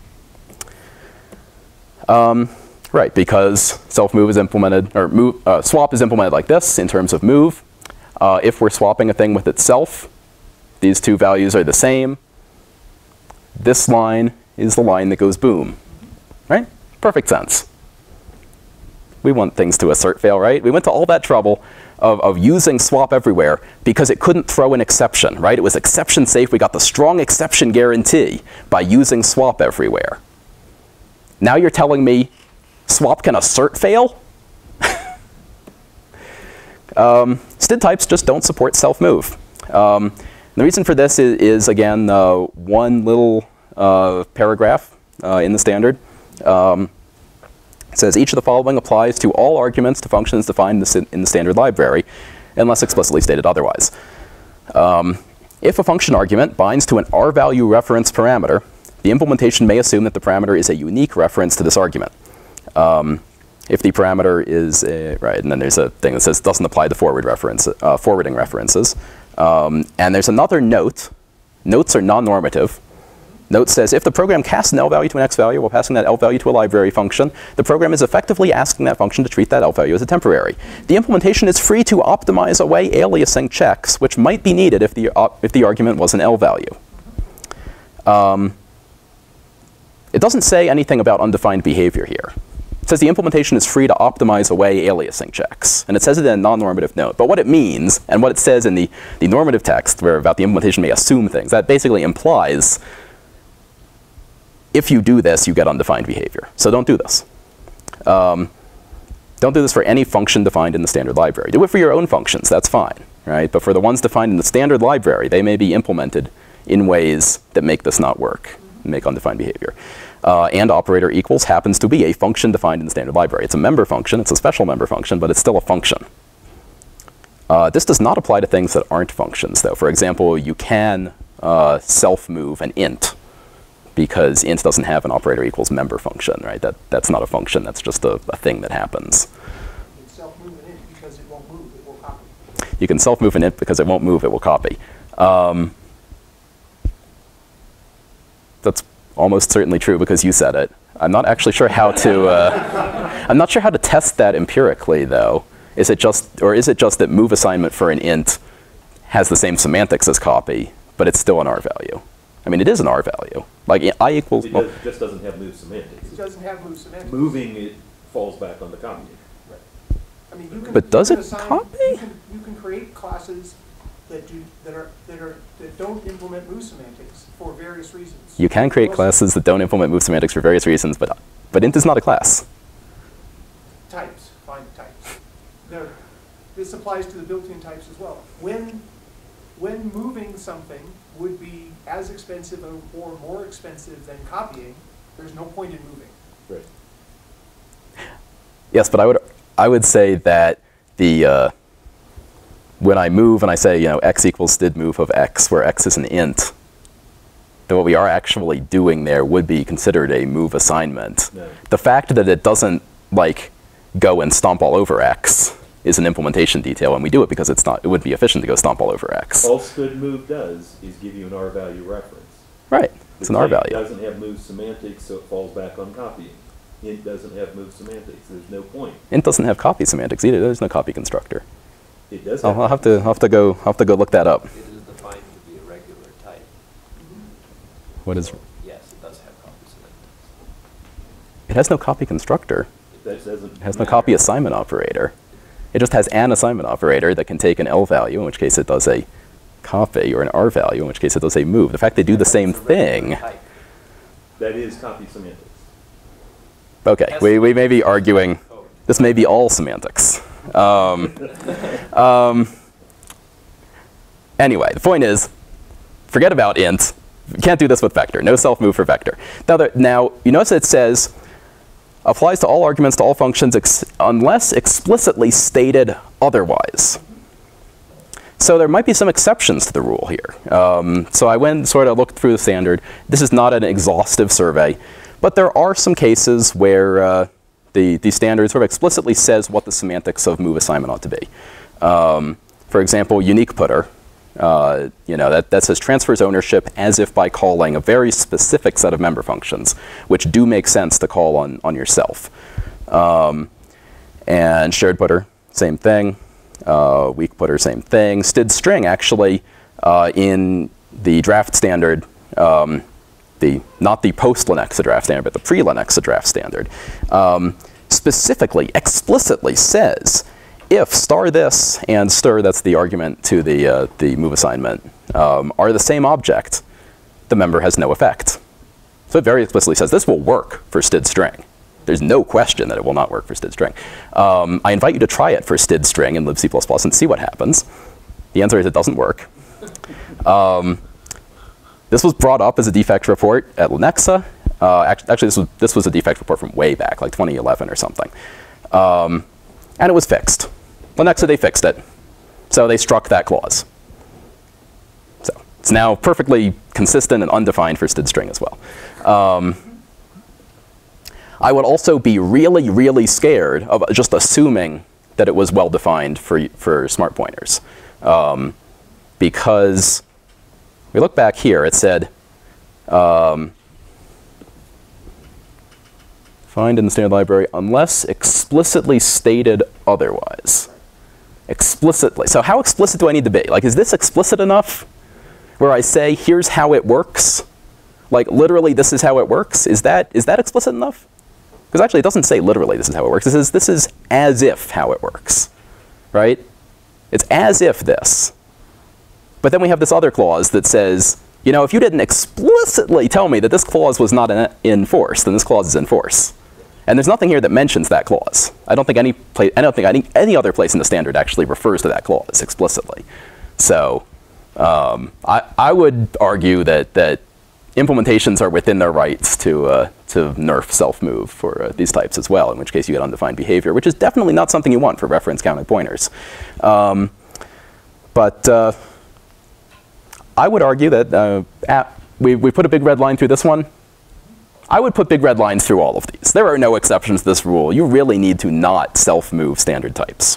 Speaker 1: Um, right, because self-move is implemented, or move, uh, swap is implemented like this in terms of move. Uh, if we're swapping a thing with itself, these two values are the same. This line is the line that goes boom, right? Perfect sense. We want things to assert fail, right? We went to all that trouble of, of using swap everywhere because it couldn't throw an exception, right? It was exception safe. We got the strong exception guarantee by using swap everywhere. Now you're telling me swap can assert fail? um, std types just don't support self-move. Um, the reason for this is, is again, uh, one little uh, paragraph uh, in the standard. Um, it says, each of the following applies to all arguments to functions defined in the, in the standard library, unless explicitly stated otherwise. Um, if a function argument binds to an R-value reference parameter, the implementation may assume that the parameter is a unique reference to this argument. Um, if the parameter is a, right, and then there's a thing that says doesn't apply to forward reference, uh, forwarding references. Um, and there's another note. Notes are non-normative. Note says if the program casts an L value to an X value while passing that L value to a library function, the program is effectively asking that function to treat that L value as a temporary. The implementation is free to optimize away aliasing checks, which might be needed if the, uh, if the argument was an L value. Um, It doesn't say anything about undefined behavior here. It says the implementation is free to optimize away aliasing checks. And it says it in a non-normative note. But what it means, and what it says in the, the normative text where about the implementation may assume things, that basically implies if you do this, you get undefined behavior. So don't do this. Um, don't do this for any function defined in the standard library. Do it for your own functions. That's fine, right? But for the ones defined in the standard library, they may be implemented in ways that make this not work. make undefined behavior. Uh, and operator equals happens to be a function defined in the standard library. It's a member function. It's a special member function, but it's still a function. Uh, this does not apply to things that aren't functions, though. For example, you can uh, self-move an int, because int doesn't have an operator equals member function, right? That, that's not a function. That's just a, a thing that happens.
Speaker 6: You can self-move an int because it won't move, it will copy.
Speaker 1: You can self-move an int because it won't move, it will copy. Um, that's almost certainly true because you said it. I'm not actually sure how to, uh, I'm not sure how to test that empirically, though. Is it just, or is it just that move assignment for an int has the same semantics as copy, but it's still an R value? I mean, it is an R value. Like I equals.
Speaker 2: It
Speaker 1: well,
Speaker 2: does, just doesn't have move semantics.
Speaker 6: It doesn't have move semantics.
Speaker 2: Moving it falls back on the copying.
Speaker 6: Right. I mean, you can,
Speaker 1: But does
Speaker 6: you can
Speaker 1: it
Speaker 6: assign,
Speaker 1: copy?
Speaker 6: You can, you can create classes that do that are that are that don't implement move semantics for various reasons.
Speaker 1: You can create
Speaker 6: Also,
Speaker 1: classes that don't implement move semantics for various reasons, but but int is not a class.
Speaker 6: types. Find types. There, this applies to the built-in types as well. When when moving something would be as expensive or, or more expensive than copying, there's no point in moving.
Speaker 2: Right.
Speaker 1: Yes, but I would I would say that the uh, when I move and I say, you know, x equals did move of x, where x is an int, then what we are actually doing there would be considered a move assignment.
Speaker 2: No.
Speaker 1: The fact that it doesn't like go and stomp all over x is an implementation detail, and we do it because it's not. It wouldn't be efficient to go stomp all over x.
Speaker 2: All std move does is give you an R value reference.
Speaker 1: Right. It's an R
Speaker 2: The type
Speaker 1: value.
Speaker 2: doesn't have move semantics, so it falls back on copying. Int doesn't have move semantics. There's no point.
Speaker 1: Int doesn't have copy semantics either. There's no copy constructor.
Speaker 2: It does.
Speaker 1: I'll, I'll have to I'll have to go I'll have to go look that up.
Speaker 8: It is defined to be a regular type.
Speaker 1: What is?
Speaker 8: So, yes, it does have copy semantics.
Speaker 1: It has no copy constructor.
Speaker 2: That doesn't.
Speaker 1: It has no copy assignment operator. It just has an assignment operator that can take an L value, in which case it does a copy, or an R value, in which case it does a move. The fact they do the same
Speaker 8: It's a regular
Speaker 1: thing.
Speaker 8: type.
Speaker 2: That is copy semantics.
Speaker 1: Okay, we, we may be arguing, this may be all semantics. Um, um, anyway, the point is, forget about int. You can't do this with vector. No self-move for vector. Now, there, now, you notice it says, applies to all arguments to all functions ex unless explicitly stated otherwise. So there might be some exceptions to the rule here. Um, so I went and sort of looked through the standard. This is not an exhaustive survey, but there are some cases where uh, the, the standard sort of explicitly says what the semantics of move assignment ought to be. Um, for example, unique putter. Uh, you know, that, that says transfers ownership as if by calling a very specific set of member functions, which do make sense to call on, on yourself. Um, and shared putter, same thing. Uh, weak putter, same thing. Std string, actually, uh, in the draft standard, um, the not the post-Lenexa draft standard, but the pre-Lenexa draft standard, um, specifically, explicitly says if star this and stir, that's the argument to the, uh, the move assignment, um, are the same object, the member has no effect. So it very explicitly says this will work for std string. There's no question that it will not work for std string. Um, I invite you to try it for std string in libc++ and see what happens. The answer is it doesn't work. Um, this was brought up as a defect report at Lenexa. Uh, act actually, this was, this was a defect report from way back, like twenty eleven or something. Um, and it was fixed. Lenexa, they fixed it. So they struck that clause. So it's now perfectly consistent and undefined for std string as well. Um, I would also be really, really scared of just assuming that it was well defined for, for smart pointers. Um, because we look back here, it said, um, find in the standard library unless explicitly stated otherwise. Explicitly. So how explicit do I need to be? Like, is this explicit enough where I say, here's how it works? Like, literally, this is how it works? Is that, is that explicit enough? Because actually, it doesn't say literally this is how it works. It says this is as if how it works, right? It's as if this. But then we have this other clause that says, you know, if you didn't explicitly tell me that this clause was not in, in force, then this clause is in force. And there's nothing here that mentions that clause. I don't think any place, I don't think any, any other place in the standard actually refers to that clause explicitly. So um, I, I would argue that, that implementations are within their rights to, uh, to nerf self-move for uh, these types as well, in which case you get undefined behavior, which is definitely not something you want for reference counting pointers. Um, but uh, I would argue that uh, at, we, we put a big red line through this one. I would put big red lines through all of these. There are no exceptions to this rule. You really need to not self-move standard types.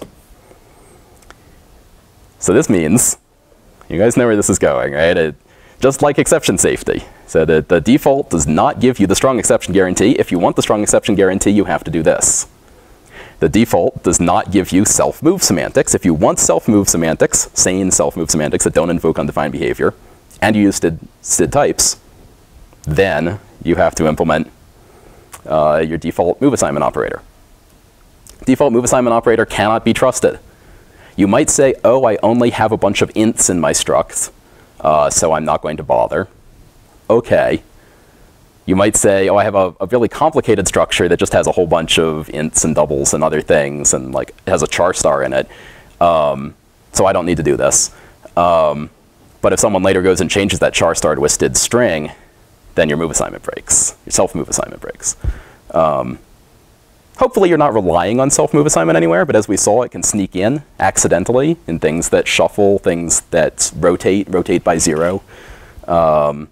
Speaker 1: So this means, you guys know where this is going, right? It, just like exception safety. So that the default does not give you the strong exception guarantee. If you want the strong exception guarantee, you have to do this. The default does not give you self-move semantics. If you want self-move semantics, sane self-move semantics that don't invoke undefined behavior, and you use std, std types, then you have to implement uh, your default move assignment operator. Default move assignment operator cannot be trusted. You might say, oh, I only have a bunch of ints in my struct, uh, so I'm not going to bother. OK. You might say, oh, I have a, a really complicated structure that just has a whole bunch of ints and doubles and other things, and like it has a char star in it, um, so I don't need to do this. Um, but if someone later goes and changes that char star to a std string, then your move assignment breaks. Your self-move assignment breaks. Um, hopefully you're not relying on self-move assignment anywhere, but as we saw, it can sneak in accidentally in things that shuffle, things that rotate, rotate by zero. Um,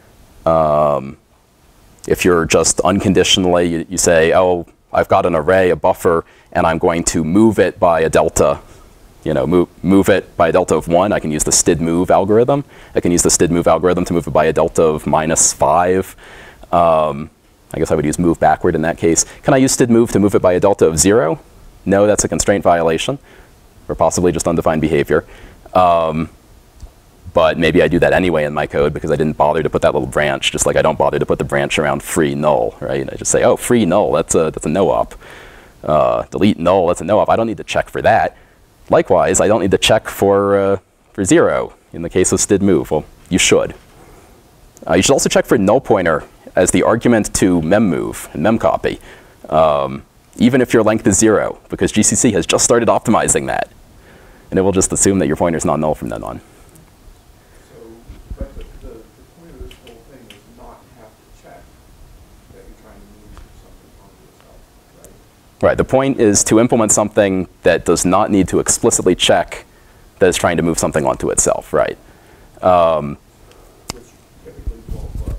Speaker 1: um, if you're just unconditionally, you, you say, oh, I've got an array, a buffer, and I'm going to move it by a delta. You know, move, move it by a delta of one. I can use the std move algorithm. I can use the std move algorithm to move it by a delta of minus five. Um, I guess I would use move backward in that case. Can I use std move to move it by a delta of zero? No, that's a constraint violation, or possibly just undefined behavior. Um, but maybe I do that anyway in my code because I didn't bother to put that little branch, just like I don't bother to put the branch around free null, right? I just say, oh, free null, that's a, that's a no-op. Uh, delete null, that's a no-op. I don't need to check for that. Likewise, I don't need to check for, uh, for zero in the case of std move. Well, you should. Uh, you should also check for null pointer as the argument to memmove and memcopy, um, even if your length is zero, because G C C has just started optimizing that. And it will just assume that your pointer is not null from then on.
Speaker 5: So, but the, the, the point of this whole thing is not to have to check that you're trying to move something onto yourself, right?
Speaker 1: Right, the point is to implement something that does not need to explicitly check that it's trying to move something onto itself, right? Um,
Speaker 5: Which typically won't work.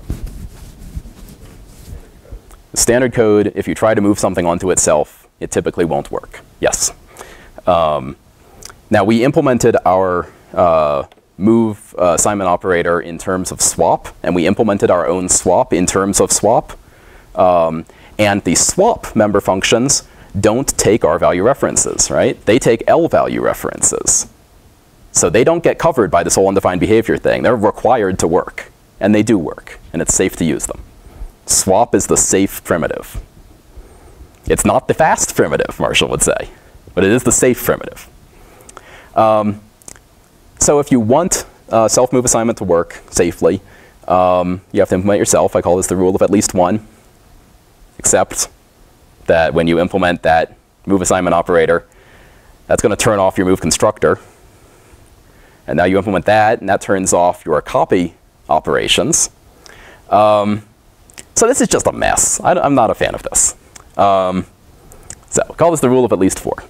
Speaker 1: Standard code, if you try to move something onto itself, it typically won't work. Yes. Um, now, we implemented our uh, move uh, assignment operator in terms of swap, and we implemented our own swap in terms of swap. Um, and the swap member functions don't take R value references, right? They take L value references. So they don't get covered by this whole undefined behavior thing. They're required to work, and they do work, and it's safe to use them. Swap is the safe primitive. It's not the fast primitive, Marshall would say, but it is the safe primitive. Um, so if you want uh, self-move assignment to work safely, um, you have to implement yourself. I call this the rule of at least one, except that when you implement that move assignment operator, that's going to turn off your move constructor. And now you implement that, and that turns off your copy operations. Um, so this is just a mess. I, I'm not a fan of this. Um, so call this the rule of at least four.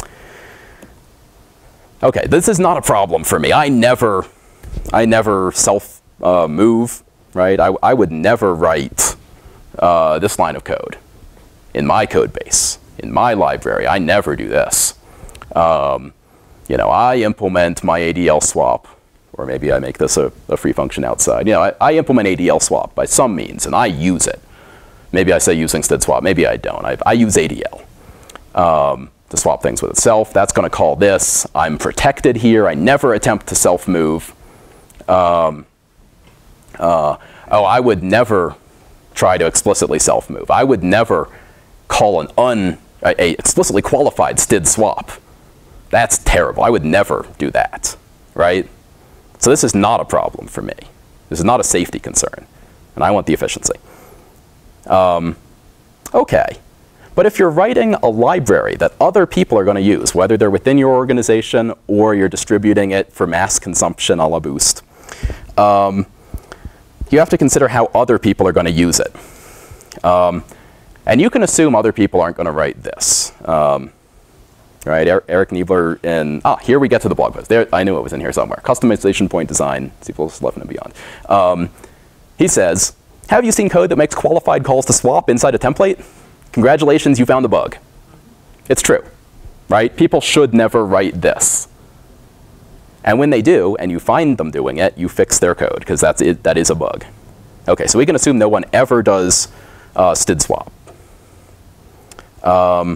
Speaker 1: OK, this is not a problem for me. I never, I never self uh, move, right? I, I would never write uh, this line of code in my code base, in my library. I never do this. Um, you know, I implement my A D L swap, or maybe I make this a, a free function outside. You know, I, I implement A D L swap by some means, and I use it. Maybe I say using std swap. Maybe I don't. I, I use A D L um, to swap things with itself. That's going to call this. I'm protected here. I never attempt to self-move. Um, uh, oh, I would never try to explicitly self-move. I would never call an un, a, a explicitly qualified std swap. That's terrible. I would never do that, right? So this is not a problem for me. This is not a safety concern, and I want the efficiency. Um, OK, but if you're writing a library that other people are going to use, whether they're within your organization or you're distributing it for mass consumption a la Boost, um, you have to consider how other people are going to use it. Um, and you can assume other people aren't going to write this. Um, right, er Eric Niebler in, ah, here we get to the blog post. There, I knew it was in here somewhere. Customization point design, C plus plus eleven and beyond. Um, he says, have you seen code that makes qualified calls to swap inside a template? Congratulations, you found a bug. It's true, right? People should never write this. And when they do, and you find them doing it, you fix their code, because that's it, that is a bug. OK, so we can assume no one ever does uh, std swap. Um,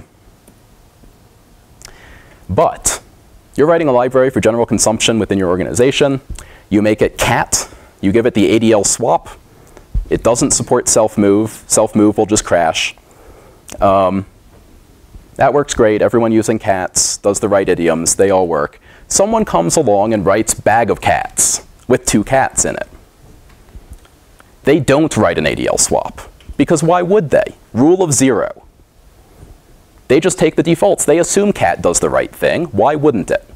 Speaker 1: but you're writing a library for general consumption within your organization. You make it cat. You give it the A D L swap. It doesn't support self-move. Self-move will just crash. Um, that works great. Everyone using cats does the right idioms. They all work. Someone comes along and writes bag of cats with two cats in it. They don't write an A D L swap, because why would they? Rule of zero. They just take the defaults. They assume cat does the right thing. Why wouldn't it?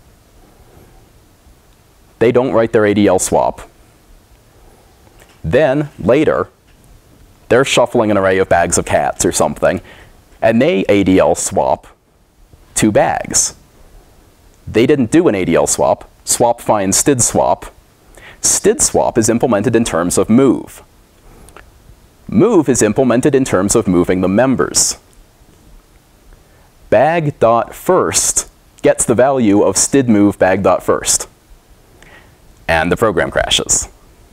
Speaker 1: They don't write their A D L swap. Then, later, they're shuffling an array of bags of cats or something, and they A D L swap two bags. They didn't do an A D L swap. Swap finds std swap. Std swap is implemented in terms of move. Move is implemented in terms of moving the members. Bag.first gets the value of std move bag.first. And the program crashes.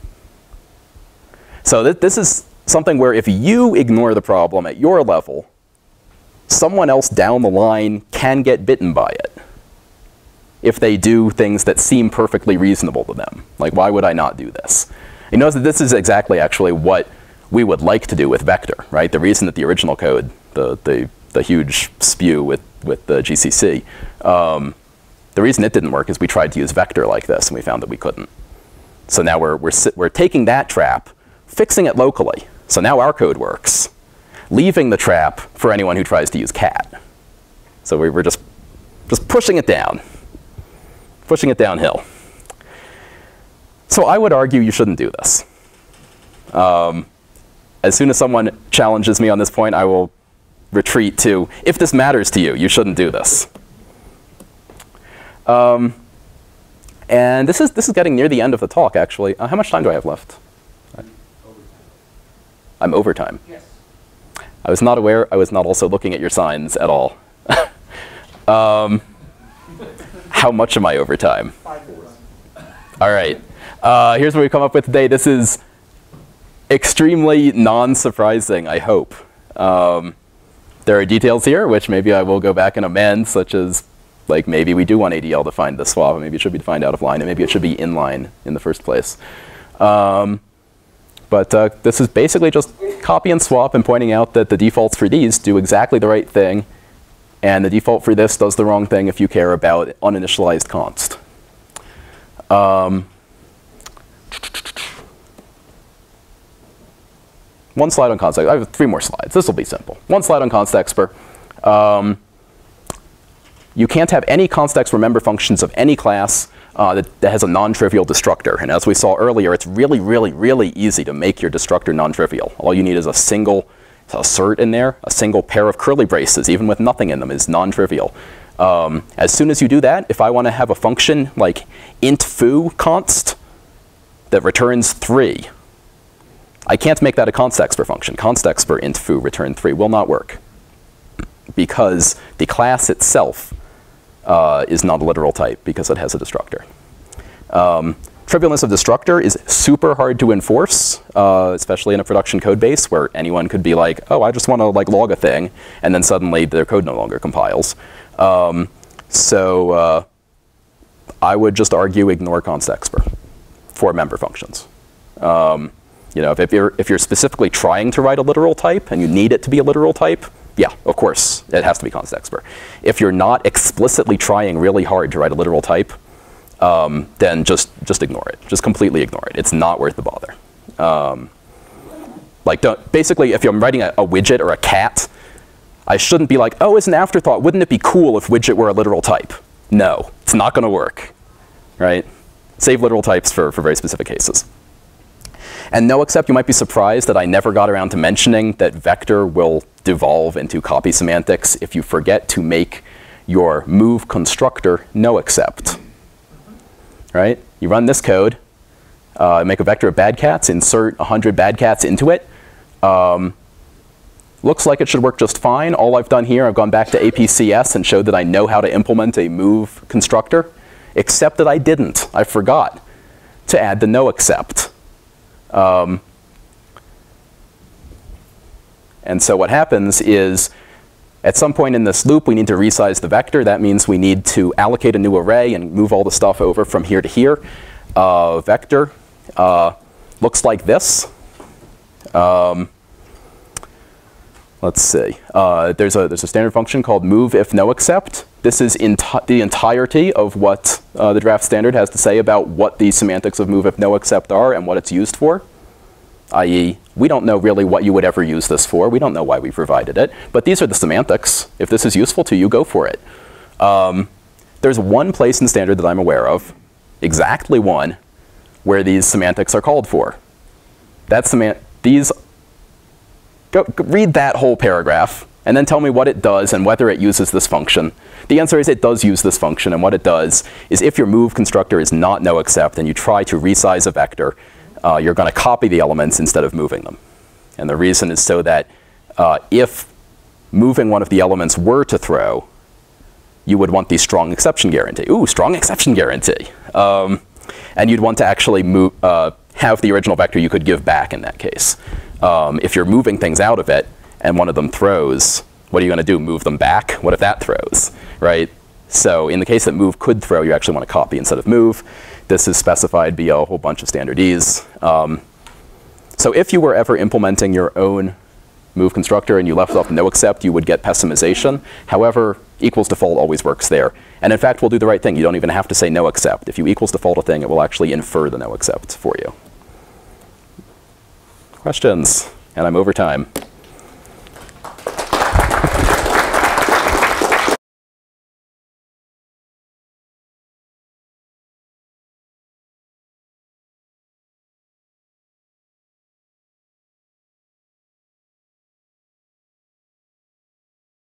Speaker 1: So th this is something where if you ignore the problem at your level, someone else down the line can get bitten by it if they do things that seem perfectly reasonable to them. Like, why would I not do this? You notice that this is exactly actually what we would like to do with vector, right? The reason that the original code, the, the, the huge spew with, with the G C C, um, the reason it didn't work is we tried to use vector like this, and we found that we couldn't. So now we're, we're, we're taking that trap, fixing it locally. So now our code works, leaving the trap for anyone who tries to use cat. So we we're just, just pushing it down. Pushing it downhill. So I would argue you shouldn't do this. Um, as soon as someone challenges me on this point, I will retreat to, if this matters to you, you shouldn't do this. Um, and this is, this is getting near the end of the talk, actually. Uh, how much time do I have left? I'm over time.
Speaker 6: Yes.
Speaker 1: I was not aware. I was not also looking at your signs at all. um, How much am I over time? All right. Uh, here's what we've come up with today. This is extremely non-surprising, I hope. Um, there are details here, which maybe I will go back and amend, such as, like, maybe we do want A D L to find the swap, maybe it should be defined out of line, and maybe it should be inline in the first place. Um, but uh, this is basically just copy and swap and pointing out that the defaults for these do exactly the right thing, and the default for this does the wrong thing if you care about uninitialized const. Um, one slide on const. I have three more slides. This will be simple. One slide on const expr. Um, you can't have any const expr member functions of any class uh, that, that has a non-trivial destructor. And as we saw earlier, it's really, really, really easy to make your destructor non-trivial. All you need is a single assert in there, a single pair of curly braces, even with nothing in them, is non-trivial. Um, as soon as you do that, if I want to have a function like int foo const that returns three, I can't make that a const expr function. Const expr int foo return three will not work because the class itself uh, is not a literal type because it has a destructor. Um, Trivialness of destructor is super hard to enforce, uh, especially in a production code base where anyone could be like, oh, I just want to like log a thing, and then suddenly their code no longer compiles. Um, so uh, I would just argue ignore const expr for member functions. Um, you know, if, if you're if you're specifically trying to write a literal type and you need it to be a literal type, yeah, of course, it has to be const expr. If you're not explicitly trying really hard to write a literal type, Um, then just just ignore it. Just completely ignore it. It's not worth the bother. Um, like, don't, basically, if I'm writing a, a widget or a cat, I shouldn't be like, oh, as an afterthought, wouldn't it be cool if widget were a literal type? No, it's not going to work, right? Save literal types for, for very specific cases. And noexcept, you might be surprised that I never got around to mentioning that vector will devolve into copy semantics if you forget to make your move constructor noexcept. Right? You run this code, uh, make a vector of bad cats, insert one hundred bad cats into it. Um, looks like it should work just fine. All I've done here, I've gone back to A P C S and showed that I know how to implement a move constructor, except that I didn't. I forgot to add the noexcept. Um, and so what happens is, at some point in this loop, we need to resize the vector. That means we need to allocate a new array and move all the stuff over from here to here. Uh, vector uh, looks like this. Um, let's see. Uh, there's a there's a standard function called move if noexcept. This is enti the entirety of what uh, the draft standard has to say about what the semantics of move if noexcept are and what it's used for. that is, we don't know really what you would ever use this for. We don't know why we provided it. But these are the semantics. If this is useful to you, go for it. Um, there's one place in standard that I'm aware of, exactly one, where these semantics are called for. That's semant these. Go, go read that whole paragraph, and then tell me what it does and whether it uses this function. The answer is it does use this function, and what it does is if your move constructor is not noexcept and you try to resize a vector, Uh, you're going to copy the elements instead of moving them. And the reason is so that uh, if moving one of the elements were to throw, you would want the strong exception guarantee. Ooh, strong exception guarantee. Um, and you'd want to actually move, uh, have the original vector you could give back in that case. Um, if you're moving things out of it and one of them throws, what are you going to do? Move them back? What if that throws, right? So in the case that move could throw, you actually want to copy instead of move. This is specified via a whole bunch of standardese. Um, so if you were ever implementing your own move constructor and you left off noexcept, you would get pessimization. However, equals default always works there. And in fact, we'll do the right thing. You don't even have to say noexcept. If you equals default a thing, it will actually infer the noexcept for you. Questions? And I'm over time.